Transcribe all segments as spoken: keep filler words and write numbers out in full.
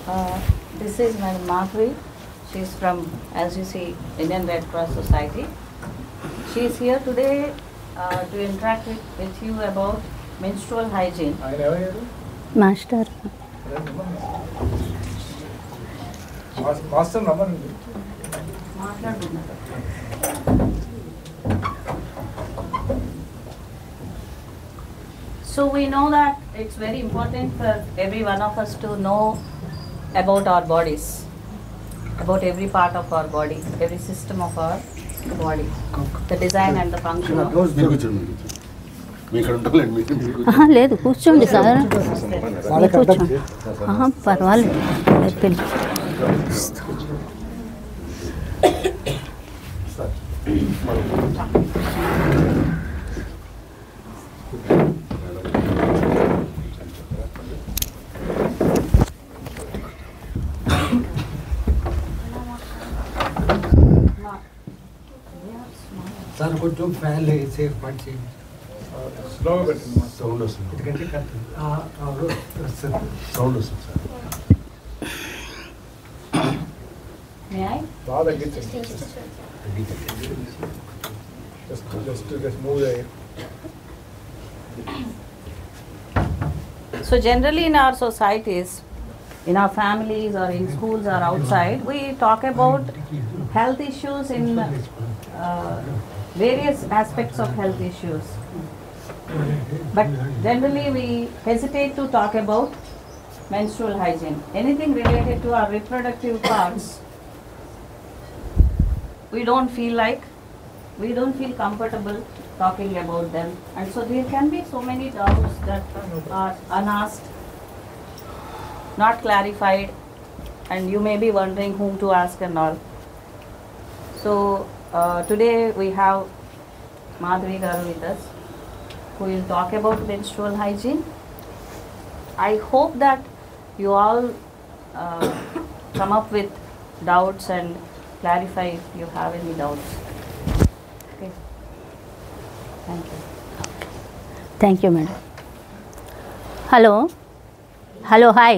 Uh, this is my Madhuri. She is from, as you see, Indian Red Cross Society. She is here today uh, to interact with, with you about menstrual hygiene. Master. Master number. So we know that it's very important for every one of us to know about our bodies, about every part of our body, every system of our body, the design and the function of. లేదు కూర్చోండి sir కూర్చోండి పర్వాలేదు sir కొంచెం fan safe పట్టి స్లోగా పెట్టండి sound వస్తుంది ఎందుకంటే సౌండ్ వస్తుంది సార్ బాగా తగ్గించండి జస్ట్ జస్ట్ జస్ట్ మూవ్ అయ్యి. So generally in our societies, in our families or in schools or outside, we talk about health issues in uh, various aspects of health issues. But generally we hesitate to talk about menstrual hygiene. Anything related to our reproductive parts, we don't feel like, we don't feel comfortable talking about them. And so there can be so many doubts that are unasked, not clarified, and you may be wondering whom to ask and all. So uh, today we have Madhuri Garu with us, who will talk about menstrual hygiene. I hope that you all uh, come up with doubts and clarify if you have any doubts. Okay. Thank you. Thank you madam. Hello hello hi,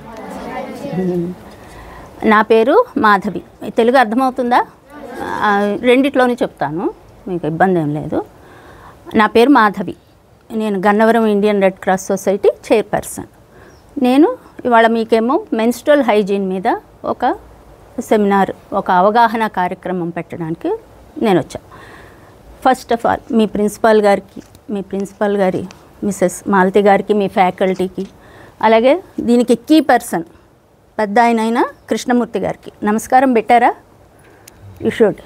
నా పేరు మాధవి. తెలుగు అర్థమవుతుందా? రెండిట్లోనే చెప్తాను, మీకు ఇబ్బంది ఏం లేదు. నా పేరు మాధవి. నేను Gannavaram Indian Red Cross Society chairperson. నేను ఇవాళ మీకేమో మెన్స్ట్రువల్ హైజీన్ మీద ఒక సెమినార్, ఒక అవగాహన కార్యక్రమం పెట్టడానికి నేను వచ్చాను. ఫస్ట్ ఆఫ్ ఆల్ మీ ప్రిన్సిపాల్ గారికి, మీ ప్రిన్సిపాల్ గారి మిసెస్ మాలతి గారికి, మీ ఫ్యాకల్టీకి, అలాగే దీనికి కీ పర్సన్ పెద్ద ఆయన అయిన కృష్ణమూర్తి గారికి నమస్కారం పెట్టారా? You should.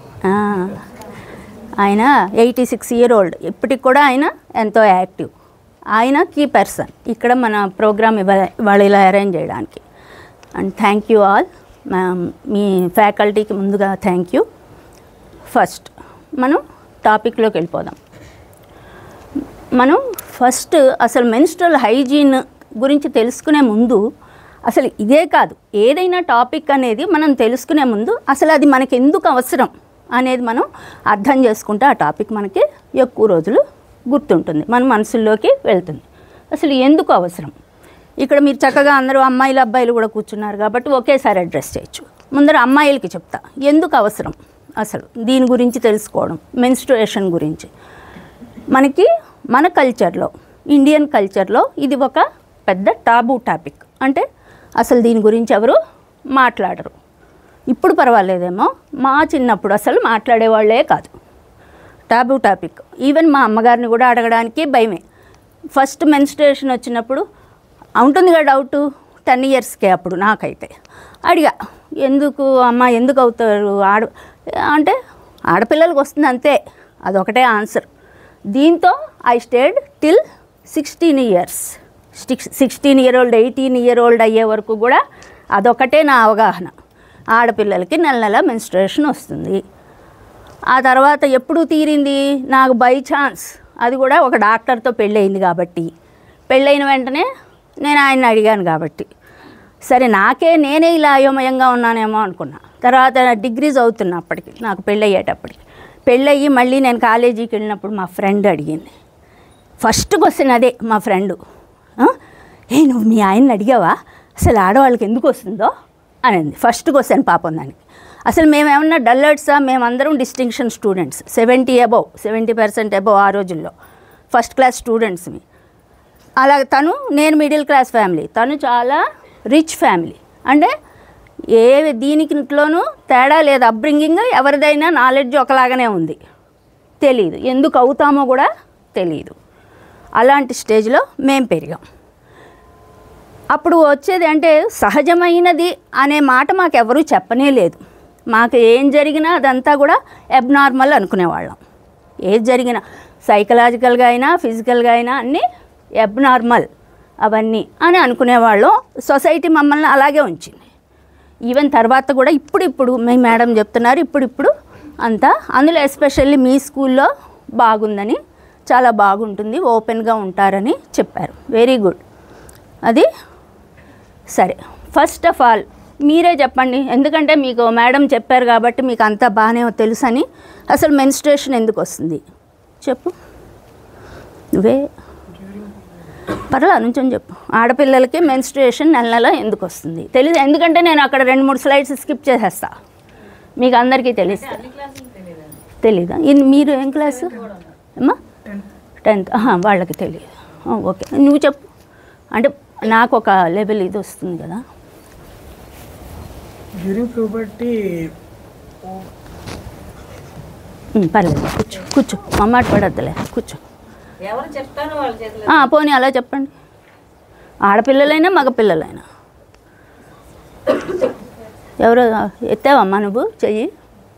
ఆయన ఎయిటీ సిక్స్ ఇయర్ ఓల్డ్, ఇప్పటికి కూడా ఆయన ఎంతో యాక్టివ్. ఆయన కీ పర్సన్ ఇక్కడ మన ప్రోగ్రామ్ ఇవాళ ఇవాళ ఇలా అరేంజ్ చేయడానికి. And thank you all. మీ ఫ్యాకల్టీకి ముందుగా థ్యాంక్ యూ. ఫస్ట్ మనం టాపిక్లోకి వెళ్ళిపోదాం. మనం ఫస్ట్ అసలు మెన్స్ట్రువల్ హైజీన్ గురించి తెలుసుకునే ముందు, అసలు ఇదే కాదు ఏదైనా టాపిక్ అనేది మనం తెలుసుకునే ముందు అసలు అది మనకి ఎందుకు అవసరం అనేది మనం అర్థం చేసుకుంటే ఆ టాపిక్ మనకి ఎక్కువ రోజులు గుర్తుంటుంది, మన మనసుల్లోకి వెళ్తుంది. అసలు ఎందుకు అవసరం? ఇక్కడ మీరు చక్కగా అందరూ అమ్మాయిలు అబ్బాయిలు కూడా కూర్చున్నారు కాబట్టి ఒకేసారి అడ్రస్ చేయొచ్చు. ముందర అమ్మాయిలకి చెప్తా, ఎందుకు అవసరం అసలు దీని గురించి తెలుసుకోవడం, మెన్స్ట్రుయేషన్ గురించి. మనకి మన కల్చర్లో, ఇండియన్ కల్చర్లో ఇది ఒక పెద్ద టాబూ టాపిక్. అంటే అసలు దీని గురించి ఎవరు మాట్లాడరు. ఇప్పుడు పర్వాలేదేమో, మా చిన్నప్పుడు అసలు మాట్లాడేవాళ్ళే కాదు. Taboo topic. ఈవెన్ మా అమ్మగారిని కూడా అడగడానికి భయమే. ఫస్ట్ మెన్స్ట్రుయేషన్ వచ్చినప్పుడు ఉంటుంది కదా డౌట్, టెన్ ఇయర్స్కే అప్పుడు నాకైతే అడిగా, ఎందుకు అమ్మ ఎందుకు అవుతారు ఆడ అంటే ఆడపిల్లలకు వస్తుంది అంతే, అదొకటే ఆన్సర్. దీంతో I stayed till sixteen years six sixteen year old eighteen year old అయ్యే వరకు కూడా అదొకటే నా అవగాహన. ఆడపిల్లలకి నెల నెల మెన్స్ట్రుయేషన్ వస్తుంది. ఆ తర్వాత ఎప్పుడు తీరింది నాకు బై ఛాన్స్, అది కూడా ఒక డాక్టర్తో పెళ్ళయింది కాబట్టి, పెళ్ళైన వెంటనే నేను ఆయన్ని అడిగాను కాబట్టి, సరే నాకే నేనే ఇలా అయోమయంగా ఉన్నానేమో అనుకున్నా. తర్వాత డిగ్రీ చదువుతున్నా అప్పటికి, నాకు పెళ్ళయ్యేటప్పటికి. పెళ్ళయ్యి మళ్ళీ నేను కాలేజీకి వెళ్ళినప్పుడు మా ఫ్రెండ్ అడిగింది. ఫస్ట్ క్వశ్చన్ అదే మా ఫ్రెండు, ఏ నువ్వు మీ ఆయన్ని అడిగావా అసలు ఆడవాళ్ళకి ఎందుకు వస్తుందో అనింది. ఫస్ట్ క్వశ్చన్ పాపం దానికి. అసలు మేమేమన్నా డల్లర్డ్సా? మేమందరం distinction students, seventy above seventy percent above ఆ రోజుల్లో ఫస్ట్ క్లాస్ స్టూడెంట్స్ని. అలా తను, నేను మిడిల్ క్లాస్ ఫ్యామిలీ, తను చాలా రిచ్ ఫ్యామిలీ. అంటే ఏ దీనికిలోనూ తేడా లేదు. అప్బ్రింగింగ్ ఎవరిదైనా నాలెడ్జ్ ఒకలాగానే ఉంది. తెలీదు, ఎందుకు అవుతామో కూడా తెలియదు. అలాంటి స్టేజ్లో మేము పెరిగాం. అప్పుడు వచ్చేది అంటే సహజమైనది అనే మాట మాకు ఎవరూ చెప్పనే లేదు. మాకు ఏం జరిగినా అదంతా కూడా అబ్నార్మల్ అనుకునేవాళ్ళం. ఏది జరిగినా సైకలాజికల్గా అయినా ఫిజికల్గా అయినా అన్నీ అబ్నార్మల్ అవన్నీ అని అనుకునేవాళ్ళం. సొసైటీ మమ్మల్ని అలాగే ఉంచింది. ఈవెన్ తర్వాత కూడా ఇప్పుడిప్పుడు మీ మేడం చెప్తున్నారు, ఇప్పుడిప్పుడు అంతా, అందులో ఎస్పెషల్లీ మీ స్కూల్లో బాగుందని, చాలా బాగుంటుంది, ఓపెన్గా ఉంటారని చెప్పారు. Very good. అది సరే. ఫస్ట్ ఆఫ్ ఆల్ మీరే చెప్పండి, ఎందుకంటే మీకు మేడం చెప్పారు కాబట్టి మీకు అంతా బాగానే తెలుసని. అసలు మెన్స్ట్రుయేషన్ ఎందుకు వస్తుంది చెప్పు. నువ్వే పర్లా నుంచొని చెప్పు. ఆడపిల్లలకి మెన్స్ట్రుయేషన్ నెల నెల ఎందుకు వస్తుంది తెలీదు. ఎందుకంటే నేను అక్కడ రెండు మూడు స్లైడ్స్ స్కిప్ చేసేస్తా, మీకు అందరికీ తెలుస్తా. తెలీదా? మీరు ఏం క్లాసు అమ్మా? టెన్త్. వాళ్ళకి తెలియదు. ఓకే, నువ్వు చెప్పు. అంటే నాకు ఒక లెవెల్ ఇది వస్తుంది కదా. డ్యూరింగ్ ప్యూబర్టీ పర్లేదు, కూర్చో కూర్చో, మా మాట పడద్దులే, కూర్చో. ఎవరు చెప్తారో వాళ్ళు చేతులు. పోనీ అలా చెప్పండి. ఆడపిల్లలైనా మగపిల్లలైనా. ఎవరు ఎత్తావమ్మా నువ్వు చెయ్యి?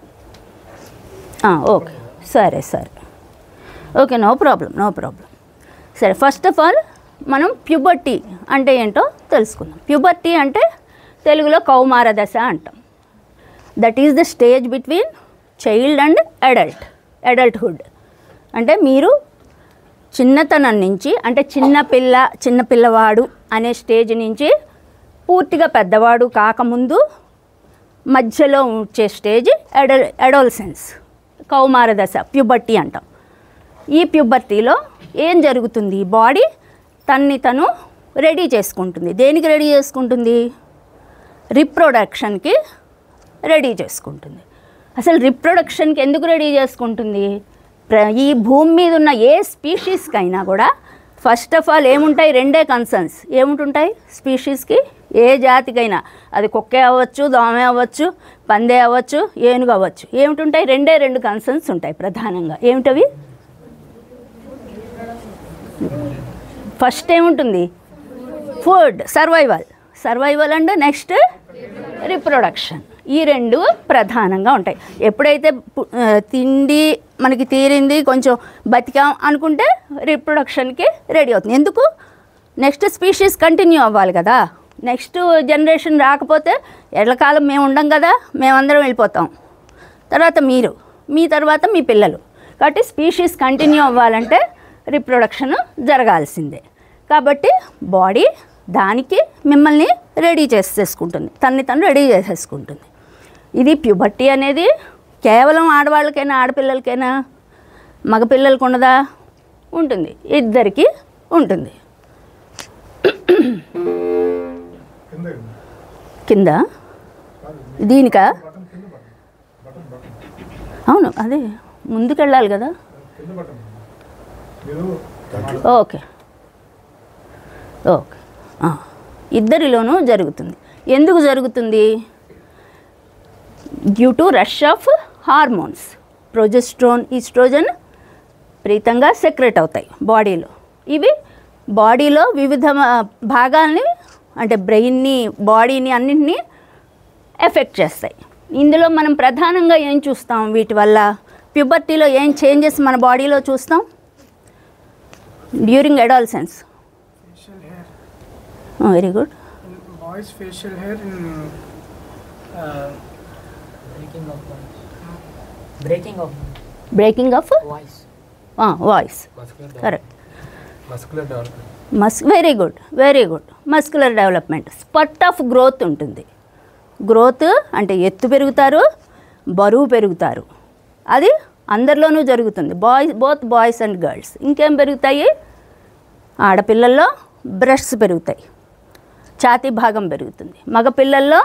ఓకే, సరే సరే, okay, no problem no problem. సరే, ఫస్ట్ ఆఫ్ ఆల్ మనం ప్యూబర్టీ అంటే ఏంటో తెలుసుకుందాం. ప్యూబర్టీ అంటే తెలుగులో కౌమార దశ అంటాం. That is the stage between child and adult adulthood. అంటే మీరు చిన్నతనం నుంచి, అంటే చిన్నపిల్ల చిన్నపిల్లవాడు అనే స్టేజ్ నుంచి పూర్తిగా పెద్దవాడు కాకముందు మధ్యలో వచ్చే స్టేజ్ అడల్ అడోలసెన్స్, కౌమార దశ, ప్యూబర్టీ అంటాం. ఈ ప్యూబర్టీలో ఏం జరుగుతుంది? బాడీ తన్ని తను రెడీ చేసుకుంటుంది. దేనికి రెడీ చేసుకుంటుంది? రిప్రొడక్షన్కి రెడీ చేసుకుంటుంది. అసలు రిప్రొడక్షన్కి ఎందుకు రెడీ చేసుకుంటుంది? ఈ భూమి మీద ఉన్న ఏ స్పీషీస్కైనా కూడా ఫస్ట్ ఆఫ్ ఆల్ ఏముంటాయి? రెండే కన్సర్న్స్ ఏముంటుంటాయి స్పీషీస్కి? ఏ జాతికైనా, అది కుక్కే అవ్వచ్చు, దోమే అవ్వచ్చు, పందే అవ్వచ్చు, ఏనుగు అవ్వచ్చు, ఏమిటుంటాయి? రెండే రెండు కన్సర్న్స్ ఉంటాయి ప్రధానంగా. ఏమిటవి? ఫస్ట్ ఏముంటుంది? Food, survival survival and next reproduction. ఈ రెండు ప్రధానంగా ఉంటాయి. ఎప్పుడైతే తిండి మనకి తీరింది, కొంచెం బతికాం అనుకుంటే రిప్రొడక్షన్కి రెడీ అవుతుంది. ఎందుకు? నెక్స్ట్ స్పీషీస్ కంటిన్యూ అవ్వాలి కదా. నెక్స్ట్ జనరేషన్ రాకపోతే ఎల్లకాలం మేము ఉండం కదా, మేమందరం వెళ్ళిపోతాం. తర్వాత మీరు, మీ తర్వాత మీ పిల్లలు. కాబట్టి స్పీషీస్ కంటిన్యూ అవ్వాలంటే రిప్రొడక్షన్ జరగాల్సిందే. కాబట్టి బాడీ దానికి మిమ్మల్ని రెడీ చేసేసుకుంటుంది, తన్ని తను రెడీ చేసేసుకుంటుంది. ఇది ప్యూబర్టీ అనేది కేవలం ఆడవాళ్ళకైనా ఆడపిల్లలకైనా మగపిల్లలకు ఉండదా? ఉంటుంది, ఇద్దరికి ఉంటుంది. కింద దీనికా? అవును, అదే ముందుకెళ్ళాలి కదా. ఓకే ఓకే ఇద్దరిలోనూ జరుగుతుంది. ఎందుకు జరుగుతుంది? Due to rush of hormones. Progesterone, estrogen ప్రీతంగా సెక్రెట్ అవుతాయి బాడీలో. ఇవి బాడీలో వివిధ భాగాల్ని, అంటే బ్రెయిన్ని, బాడీని అన్నింటినీ ఎఫెక్ట్ చేస్తాయి. ఇందులో మనం ప్రధానంగా ఏం చూస్తాం? వీటి వల్ల ప్యూబర్టీలో ఏం చేంజెస్ మన బాడీలో చూస్తాం? During adolescence. Very good. Boys facial hair in breaking of breaking of voice voice correct. Muscular development. మస్ very good very good muscular development. Spurt of growth ఉంటుంది. గ్రోత్ అంటే ఎత్తు పెరుగుతారు, బరువు పెరుగుతారు. అది అందరిలోనూ జరుగుతుంది, boys, both boys and girls. ఇంకేం పెరుగుతాయి? ఆడపిల్లల్లో బ్రెస్ట్స్ పెరుగుతాయి. ఛాతీ భాగం పెరుగుతుంది. మగపిల్లల్లో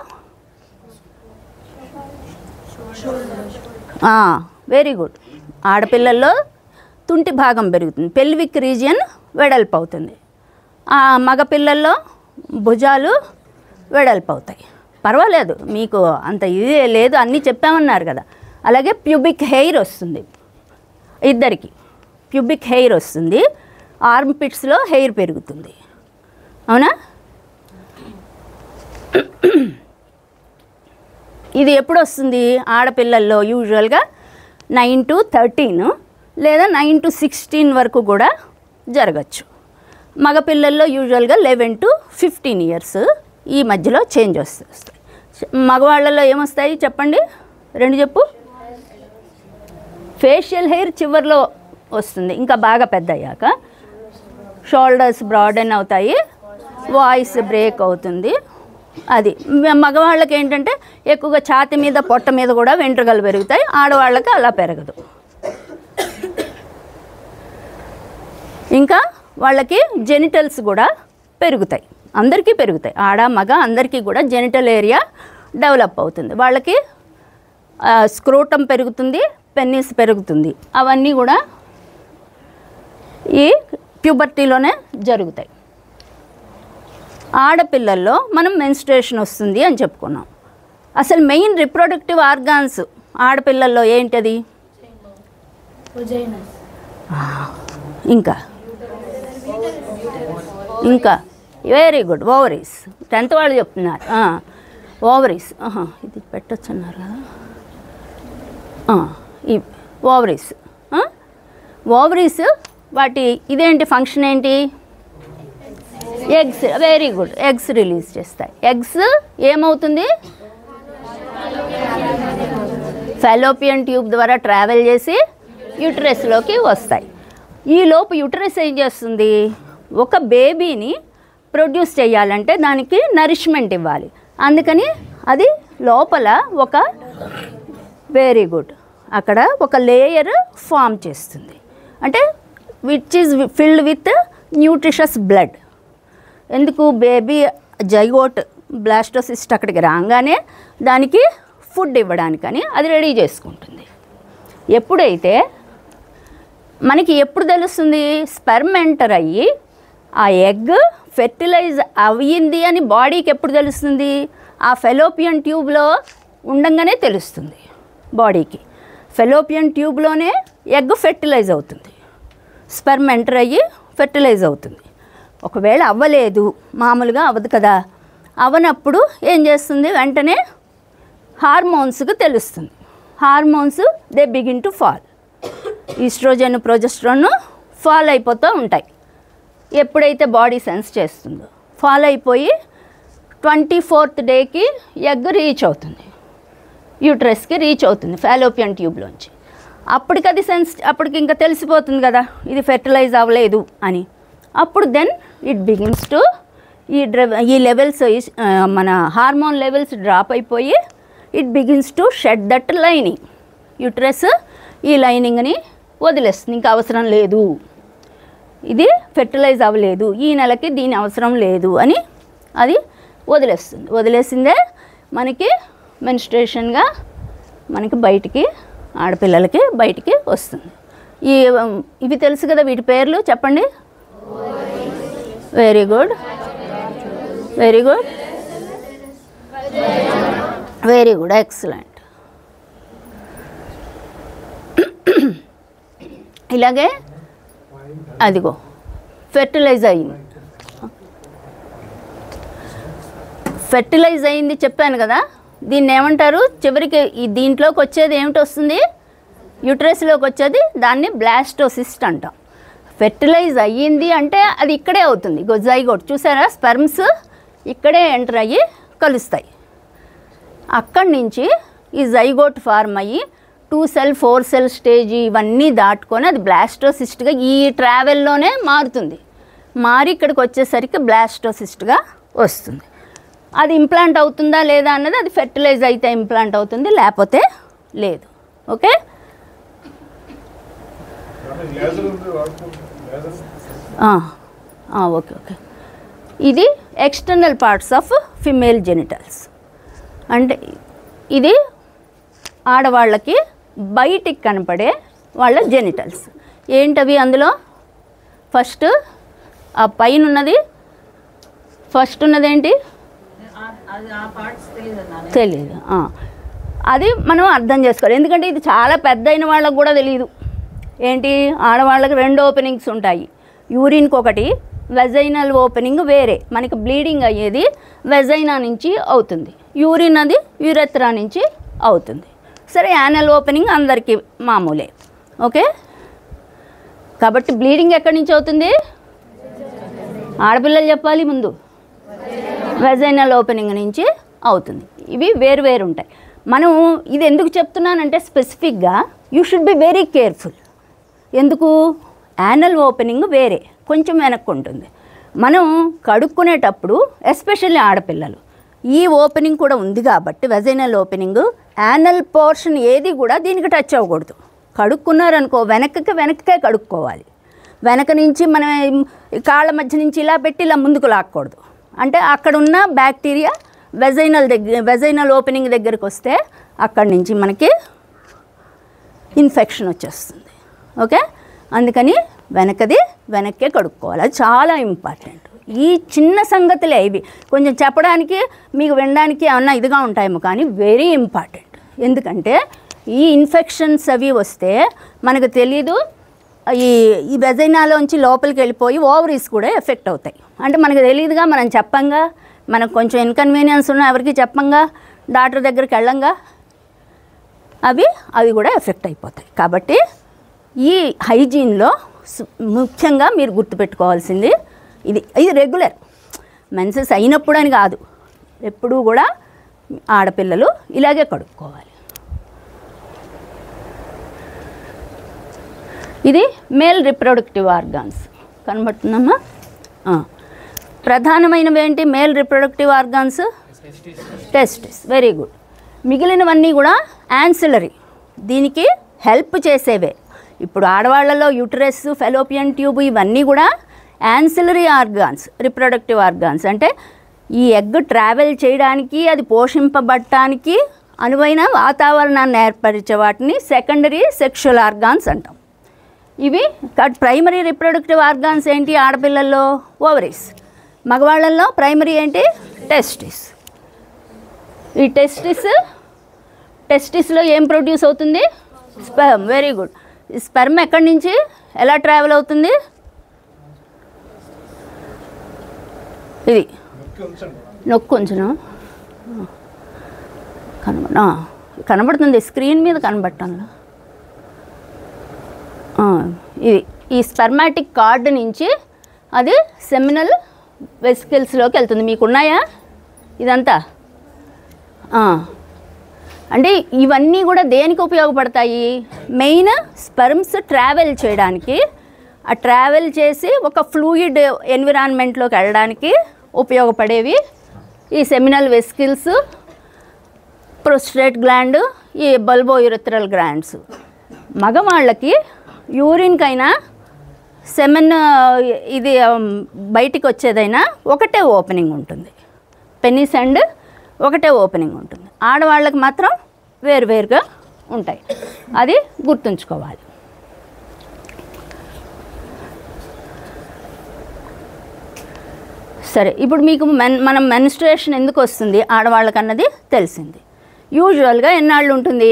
వెరీ గుడ్. ఆడపిల్లల్లో తుంటి భాగం పెరుగుతుంది, పెల్విక్ రీజియన్ వెడల్పు అవుతుంది. మగపిల్లల్లో భుజాలు వెడల్పు అవుతాయి. పర్వాలేదు, మీకు అంత ఇదే లేదు, అన్నీ చెప్పామన్నారు కదా. అలాగే ప్యూబిక్ హెయిర్ వస్తుంది, ఇద్దరికి ప్యూబిక్ హెయిర్ వస్తుంది. ఆర్మ్ పిట్స్లో హెయిర్ పెరుగుతుంది, అవునా? ఇది ఎప్పుడు వస్తుంది? ఆడపిల్లల్లో యూజువల్గా నైన్ టు థర్టీన్ లేదా నైన్ టు సిక్స్టీన్ వరకు కూడా జరగచ్చు. మగపిల్లల్లో యూజువల్గా లెవెన్ టు ఫిఫ్టీన్ ఇయర్స్ ఈ మధ్యలో చేంజ్ వస్తాయి. మగవాళ్ళలో ఏమొస్తాయి చెప్పండి, రెండు చెప్పు. ఫేషియల్ హెయిర్ చివరిలో వస్తుంది, ఇంకా బాగా పెద్ద అయ్యాక. షోల్డర్స్ బ్రాడెన్ అవుతాయి, వాయిస్ బ్రేక్ అవుతుంది. అది మగవాళ్ళకి ఏంటంటే ఎక్కువగా ఛాతి మీద పొట్ట మీద కూడా వెంట్రుకలు పెరుగుతాయి, ఆడవాళ్ళకి అలా పెరగదు. ఇంకా వాళ్ళకి జెనిటల్స్ కూడా పెరుగుతాయి, అందరికీ పెరుగుతాయి, ఆడ మగ అందరికీ కూడా జెనిటల్ ఏరియా డెవలప్ అవుతుంది. వాళ్ళకి స్క్రోటం పెరుగుతుంది, పెన్నిస్ పెరుగుతుంది. అవన్నీ కూడా ఈ ప్యూబర్టీలోనే జరుగుతాయి. ఆడపిల్లల్లో మనం మెన్స్ట్రుయేషన్ వస్తుంది అని చెప్పుకున్నాం. అసలు మెయిన్ రిప్రొడక్టివ్ ఆర్గాన్స్ ఆడపిల్లల్లో ఏంటది? ఇంకా ఇంకా వెరీ గుడ్, ఓవరీస్. టెన్త్ వాళ్ళు చెప్తున్నారు ఓవరీస్. ఇది పెట్టచ్చు అన్నారు కదా, ఈ ఓవరీస్. ఓవరీస్ వాటి ఇదేంటి ఫంక్షన్ ఏంటి? Eggs. Very good, eggs release చేస్తాయి. ఎగ్స్ ఏమవుతుంది? ఫెలోపియన్ ట్యూబ్ ద్వారా ట్రావెల్ చేసి యూటరస్లోకి వస్తాయి. ఈ లోపు యూటరస్ ఏం చేస్తుంది? ఒక బేబీని ప్రొడ్యూస్ చేయాలంటే దానికి నరిష్మెంట్ ఇవ్వాలి. అందుకని అది లోపల ఒక వెరీ గుడ్ అక్కడ ఒక లేయర్ ఫామ్ చేస్తుంది, అంటే which is filled with nutritious blood. ఎందుకు? బేబీ జైగోట్ బ్లాస్టోసిస్ట్ అక్కడికి రాగానే దానికి ఫుడ్ ఇవ్వడానికని అది రెడీ చేసుకుంటుంది. ఎప్పుడైతే మనకి ఎప్పుడు తెలుస్తుంది? స్పెర్మ్ ఎంటర్ అయ్యి ఆ ఎగ్ ఫెర్టిలైజ్ అయ్యింది అని బాడీకి ఎప్పుడు తెలుస్తుంది? ఆ ఫెలోపియన్ ట్యూబ్లో ఉండంగానే తెలుస్తుంది బాడీకి. ఫెలోపియన్ ట్యూబ్లోనే ఎగ్ ఫెర్టిలైజ్ అవుతుంది, స్పెర్మ్ ఎంటర్ అయ్యి ఫెర్టిలైజ్ అవుతుంది. ఒకవేళ అవ్వలేదు, మామూలుగా అవ్వదు కదా, అవ్వనప్పుడు ఏం చేస్తుంది? వెంటనే హార్మోన్స్కి తెలుస్తుంది. Hormones they begin to fall. Estrogen progesterone fall అయిపోతూ ఉంటాయి. ఎప్పుడైతే బాడీ సెన్స్ చేస్తుందో ఫాల్ అయిపోయి ట్వంటీ ఫోర్త్ డేకి ఎగ్ రీచ్ అవుతుంది, యూట్రస్కి రీచ్ అవుతుంది ఫాలోపియన్ ట్యూబ్లోంచి. అప్పటికి అది సెన్స్ అప్పటికి ఇంకా తెలిసిపోతుంది కదా ఇది ఫెర్టిలైజ్ అవ్వలేదు అని. అప్పుడు దెన్ ఇట్ బిగిన్స్ టు ఈ డ్ర ఈ లెవెల్స్ మన హార్మోన్ లెవెల్స్ డ్రాప్ అయిపోయి it begins to shed that lining. Uterus ఈ లైనింగ్ని వదిలేస్తుంది, ఇంకా అవసరం లేదు, ఇది ఫెర్టిలైజ్ అవ్వలేదు, ఈ నెలకి దీని అవసరం లేదు అని అది వదిలేస్తుంది. వదిలేసిందే మనకి మెన్స్ట్రుయేషన్గా మనకి బయటికి ఆడపిల్లలకి బయటికి వస్తుంది. ఈ ఇవి తెలుసు కదా, వీటి పేర్లు చెప్పండి. Very good, very good, very good, excellent. ఇలాగే అదిగో ఫెర్టిలైజ్ అయింది, ఫెర్టిలైజ్ అయింది చెప్పాను కదా. దీన్ని ఏమంటారు? చివరికి ఈ దీంట్లోకి వచ్చేది ఏమిటి వస్తుంది? యూట్రస్లోకి వచ్చేది దాన్ని బ్లాస్టోసిస్ట్ అంటాం. ఫెర్టిలైజ్ అయ్యింది అంటే అది ఇక్కడే అవుతుంది. జైగోట్ చూసారా, స్పెర్మ్స్ ఇక్కడే ఎంటర్ అయ్యి కలుస్తాయి. అక్కడి నుంచి ఈ జైగోట్ ఫార్మ్ అయ్యి two cell four cell stage ఇవన్నీ దాటుకొని అది బ్లాస్టోసిస్ట్గా ఈ ట్రావెల్లోనే మారుతుంది. మారి ఇక్కడికి వచ్చేసరికి బ్లాస్టోసిస్ట్గా వస్తుంది. అది ఇంప్లాంట్ అవుతుందా లేదా అన్నది అది ఫెర్టిలైజ్ అయితే ఇంప్లాంట్ అవుతుంది, లేకపోతే లేదు. ఓకే, ఓకే ఓకే ఇది external parts of female genitals. అంటే ఇది ఆడవాళ్ళకి బయటికి కనపడే వాళ్ళ జెనిటల్స్. ఏంటవి అందులో? ఫస్ట్ ఆ పైన ఉన్నది, ఫస్ట్ ఉన్నది ఏంటి తెలీదు. అది మనం అర్థం చేసుకోవాలి, ఎందుకంటే ఇది చాలా పెద్ద అయిన వాళ్ళకు కూడా తెలియదు. ఏంటి? ఆడవాళ్ళకి రెండు ఓపెనింగ్స్ ఉంటాయి, యూరిన్కి ఒకటి, వెజైనల్ ఓపెనింగ్ వేరే. మనకి బ్లీడింగ్ అయ్యేది వెజైనా నుంచి అవుతుంది, యూరిన్ అది యూరెత్రా నుంచి అవుతుంది. సరే, యానల్ ఓపెనింగ్ అందరికీ మామూలే. ఓకే, కాబట్టి బ్లీడింగ్ ఎక్కడి నుంచి అవుతుంది? ఆడపిల్లలు చెప్పాలి ముందు. వెజైనల్ ఓపెనింగ్ నుంచి అవుతుంది. ఇవి వేరు వేరు ఉంటాయి. మనం ఇది ఎందుకు చెప్తున్నానంటే స్పెసిఫిక్గా you should be very careful. ఎందుకు? యానల్ ఓపెనింగ్ వేరే, కొంచెం వెనక్కు ఉంటుంది. మనం కడుక్కునేటప్పుడు ఎస్పెషల్లీ ఆడపిల్లలు ఈ ఓపెనింగ్ కూడా ఉంది కాబట్టి వెజైనల్ ఓపెనింగ్, యానల్ పోర్షన్ ఏది కూడా దీనికి టచ్ అవ్వకూడదు. కడుక్కున్నారనుకో వెనక్కి వెనక్కే కడుక్కోవాలి. వెనక నుంచి మనం కాళ్ళ మధ్య నుంచి ఇలా పెట్టి ఇలా ముందుకు లాక్కూడదు. అంటే అక్కడ ఉన్న బ్యాక్టీరియా వెజైనల్ దగ్గర వెజైనల్ ఓపెనింగ్ దగ్గరికి వస్తే అక్కడి నుంచి మనకి ఇన్ఫెక్షన్ వచ్చేస్తుంది. ఓకే, అందుకని వెనకది వెనక్కే కడుక్కోవాలి. అది చాలా ఇంపార్టెంట్. ఈ చిన్న సంగతులే ఇవి, కొంచెం చెప్పడానికి మీకు వినడానికి ఏమన్నా ఇదిగా ఉంటాయేమో, కానీ వెరీ ఇంపార్టెంట్. ఎందుకంటే ఈ ఇన్ఫెక్షన్స్ అవి వస్తే మనకు తెలీదు, ఈ ఈ వెజైనాలోంచి లోపలికి వెళ్ళిపోయి ఓవరీస్ కూడా ఎఫెక్ట్ అవుతాయి. అంటే మనకు తెలియదుగా, మనం చెప్పంగా, మనకు కొంచెం ఇన్కన్వీనియన్స్ ఉన్నా ఎవరికి చెప్పంగా, డాక్టర్ దగ్గరికి వెళ్ళంగా, అవి అవి కూడా ఎఫెక్ట్ అయిపోతాయి. కాబట్టి ఈ హైజీన్లో ముఖ్యంగా మీరు గుర్తుపెట్టుకోవాల్సింది ఇది. ఇది రెగ్యులర్ మెన్సెస్ అయినప్పుడు అని కాదు, ఎప్పుడూ కూడా ఆడపిల్లలు ఇలాగే కడుక్కోవాలి. ఇది మేల్ రిప్రొడక్టివ్ ఆర్గాన్స్ కనబడుతుందమ్మా. ప్రధానమైనవి ఏంటి male reproductive organs? Testis. Very good. మిగిలినవన్నీ కూడా యాన్సిలరీ, దీనికి హెల్ప్ చేసేవే. ఇప్పుడు ఆడవాళ్లలో యూటరస్, ఫెలోపియన్ ట్యూబ్ ఇవన్నీ కూడా యాన్సిలరీ ఆర్గాన్స్, రిప్రొడక్టివ్ ఆర్గాన్స్. అంటే ఈ ఎగ్ ట్రావెల్ చేయడానికి, అది పోషింపబడటానికి అనువైన వాతావరణాన్ని ఏర్పరిచే వాటిని సెకండరీ సెక్షువల్ ఆర్గాన్స్ అంటాం. ఇవి ప్రైమరీ రిప్రొడక్టివ్ ఆర్గాన్స్ ఏంటి? ఆడపిల్లల్లో ఓవరీస్, మగవాళ్ళల్లో ప్రైమరీ ఏంటి? టెస్టిస్. ఈ టెస్టిస్ టెస్టిస్లో ఏం ప్రొడ్యూస్ అవుతుంది? స్పెర్మ్. Very good. ఈ స్పెర్మ్ ఎక్కడి నుంచి ఎలా ట్రావెల్ అవుతుంది? ఇది నొక్కు ఉంచును కనబ కనబడుతుంది స్క్రీన్ మీద కనబడటంలో. ఇది ఈ స్పెర్మాటిక్ కార్డ్ నుంచి అది సెమినల్ వెసికల్స్లోకి వెళ్తుంది. మీకు ఉన్నాయా ఇదంతా? అంటే ఇవన్నీ కూడా దేనికి ఉపయోగపడతాయి? మెయిన్ స్పెర్మ్స్ ట్రావెల్ చేయడానికి, ఆ ట్రావెల్ చేసి ఒక ఫ్లూయిడ్ ఎన్విరాన్మెంట్లోకి వెళ్ళడానికి ఉపయోగపడేవి ఈ సెమినల్ వెసికల్స్, ప్రోస్టేట్ గ్లాండ్, ఈ బల్బో యూరెథ్రల్ గ్లాండ్స్. మగవాళ్ళకి యూరిన్కైనా సెమెన్ ఇది బయటికి వచ్చేదైనా ఒకటే ఓపెనింగ్ ఉంటుంది, పెనిస్ అండ్ ఒకటే ఓపెనింగ్ ఉంటుంది. ఆడవాళ్ళకి మాత్రం వేరువేరుగా ఉంటాయి, అది గుర్తుంచుకోవాలి. సరే, ఇప్పుడు మీకు మెన్ మనం మెన్స్ట్రుయేషన్ ఎందుకు వస్తుంది ఆడవాళ్ళకన్నది తెలిసింది. యూజువల్గా ఎన్నాళ్ళు ఉంటుంది?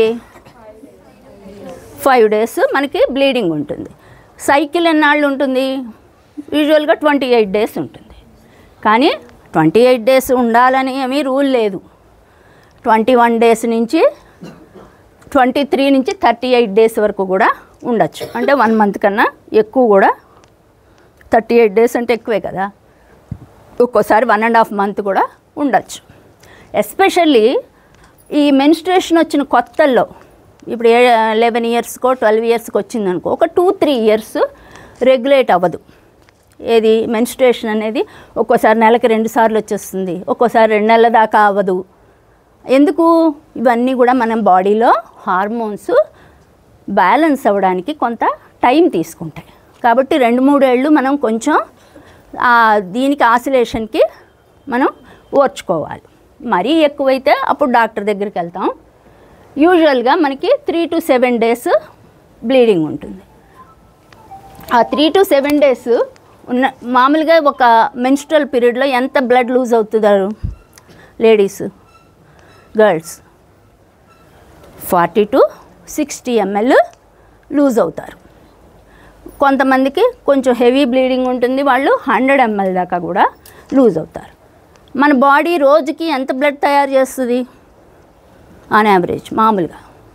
ఫైవ్ డేస్ మనకి బ్లీడింగ్ ఉంటుంది. సైకిల్ ఎన్నాళ్ళు ఉంటుంది? యూజువల్గా ట్వంటీ ఎయిట్ డేస్ ఉంటుంది. కానీ ట్వంటీ ఎయిట్ డేస్ ఉండాలని ఏమీ రూల్ లేదు. ట్వంటీ వన్ డేస్ నుంచి ట్వంటీ త్రీ నుంచి థర్టీ ఎయిట్ డేస్ వరకు కూడా ఉండొచ్చు. అంటే వన్ మంత్ కన్నా ఎక్కువ కూడా. థర్టీ ఎయిట్ డేస్ అంటే ఎక్కువే కదా, ఒక్కోసారి వన్ అండ్ హాఫ్ మంత్ కూడా ఉండొచ్చు. ఎస్పెషల్లీ ఈ మెన్స్ట్రుయేషన్ వచ్చిన కొత్తల్లో, ఇప్పుడు ఏ లెవెన్ ఇయర్స్కో ట్వెల్వ్ ఇయర్స్కి వచ్చిందనుకో, ఒక టూ త్రీ ఇయర్స్ రెగ్యులేట్ అవ్వదు. ఏది మెన్స్ట్రుయేషన్ అనేది ఒక్కోసారి నెలకి రెండు సార్లు వచ్చేస్తుంది, ఒక్కోసారి రెండు నెలల దాకా అవ్వదు. ఎందుకు? ఇవన్నీ కూడా మన బాడీలో హార్మోన్స్ బ్యాలెన్స్ అవ్వడానికి కొంత టైం తీసుకుంటాయి. కాబట్టి రెండు మూడేళ్ళు మనం కొంచెం దీనికి ఆసిలేషన్కి మనం ఓర్చుకోవాలి. మరీ ఎక్కువైతే అప్పుడు డాక్టర్ దగ్గరికి వెళ్తాం. యూజువల్గా మనకి three to seven days bleeding ఉంటుంది. ఆ త్రీ టు సెవెన్ డేస్ ఉన్న మామూలుగా ఒక మెన్స్ట్రల్ పీరియడ్లో ఎంత బ్లడ్ లూజ్ అవుతున్నారు ladies, girls? Forty to sixty ML lose అవుతారు. కొంతమందికి కొంచెం హెవీ బ్లీడింగ్ ఉంటుంది, వాళ్ళు హండ్రెడ్ ఎంఎల్ దాకా కూడా లూజ్ అవుతారు. మన బాడీ రోజుకి ఎంత బ్లడ్ తయారు చేస్తుంది ఆన్ యావరేజ్ మామూలుగా?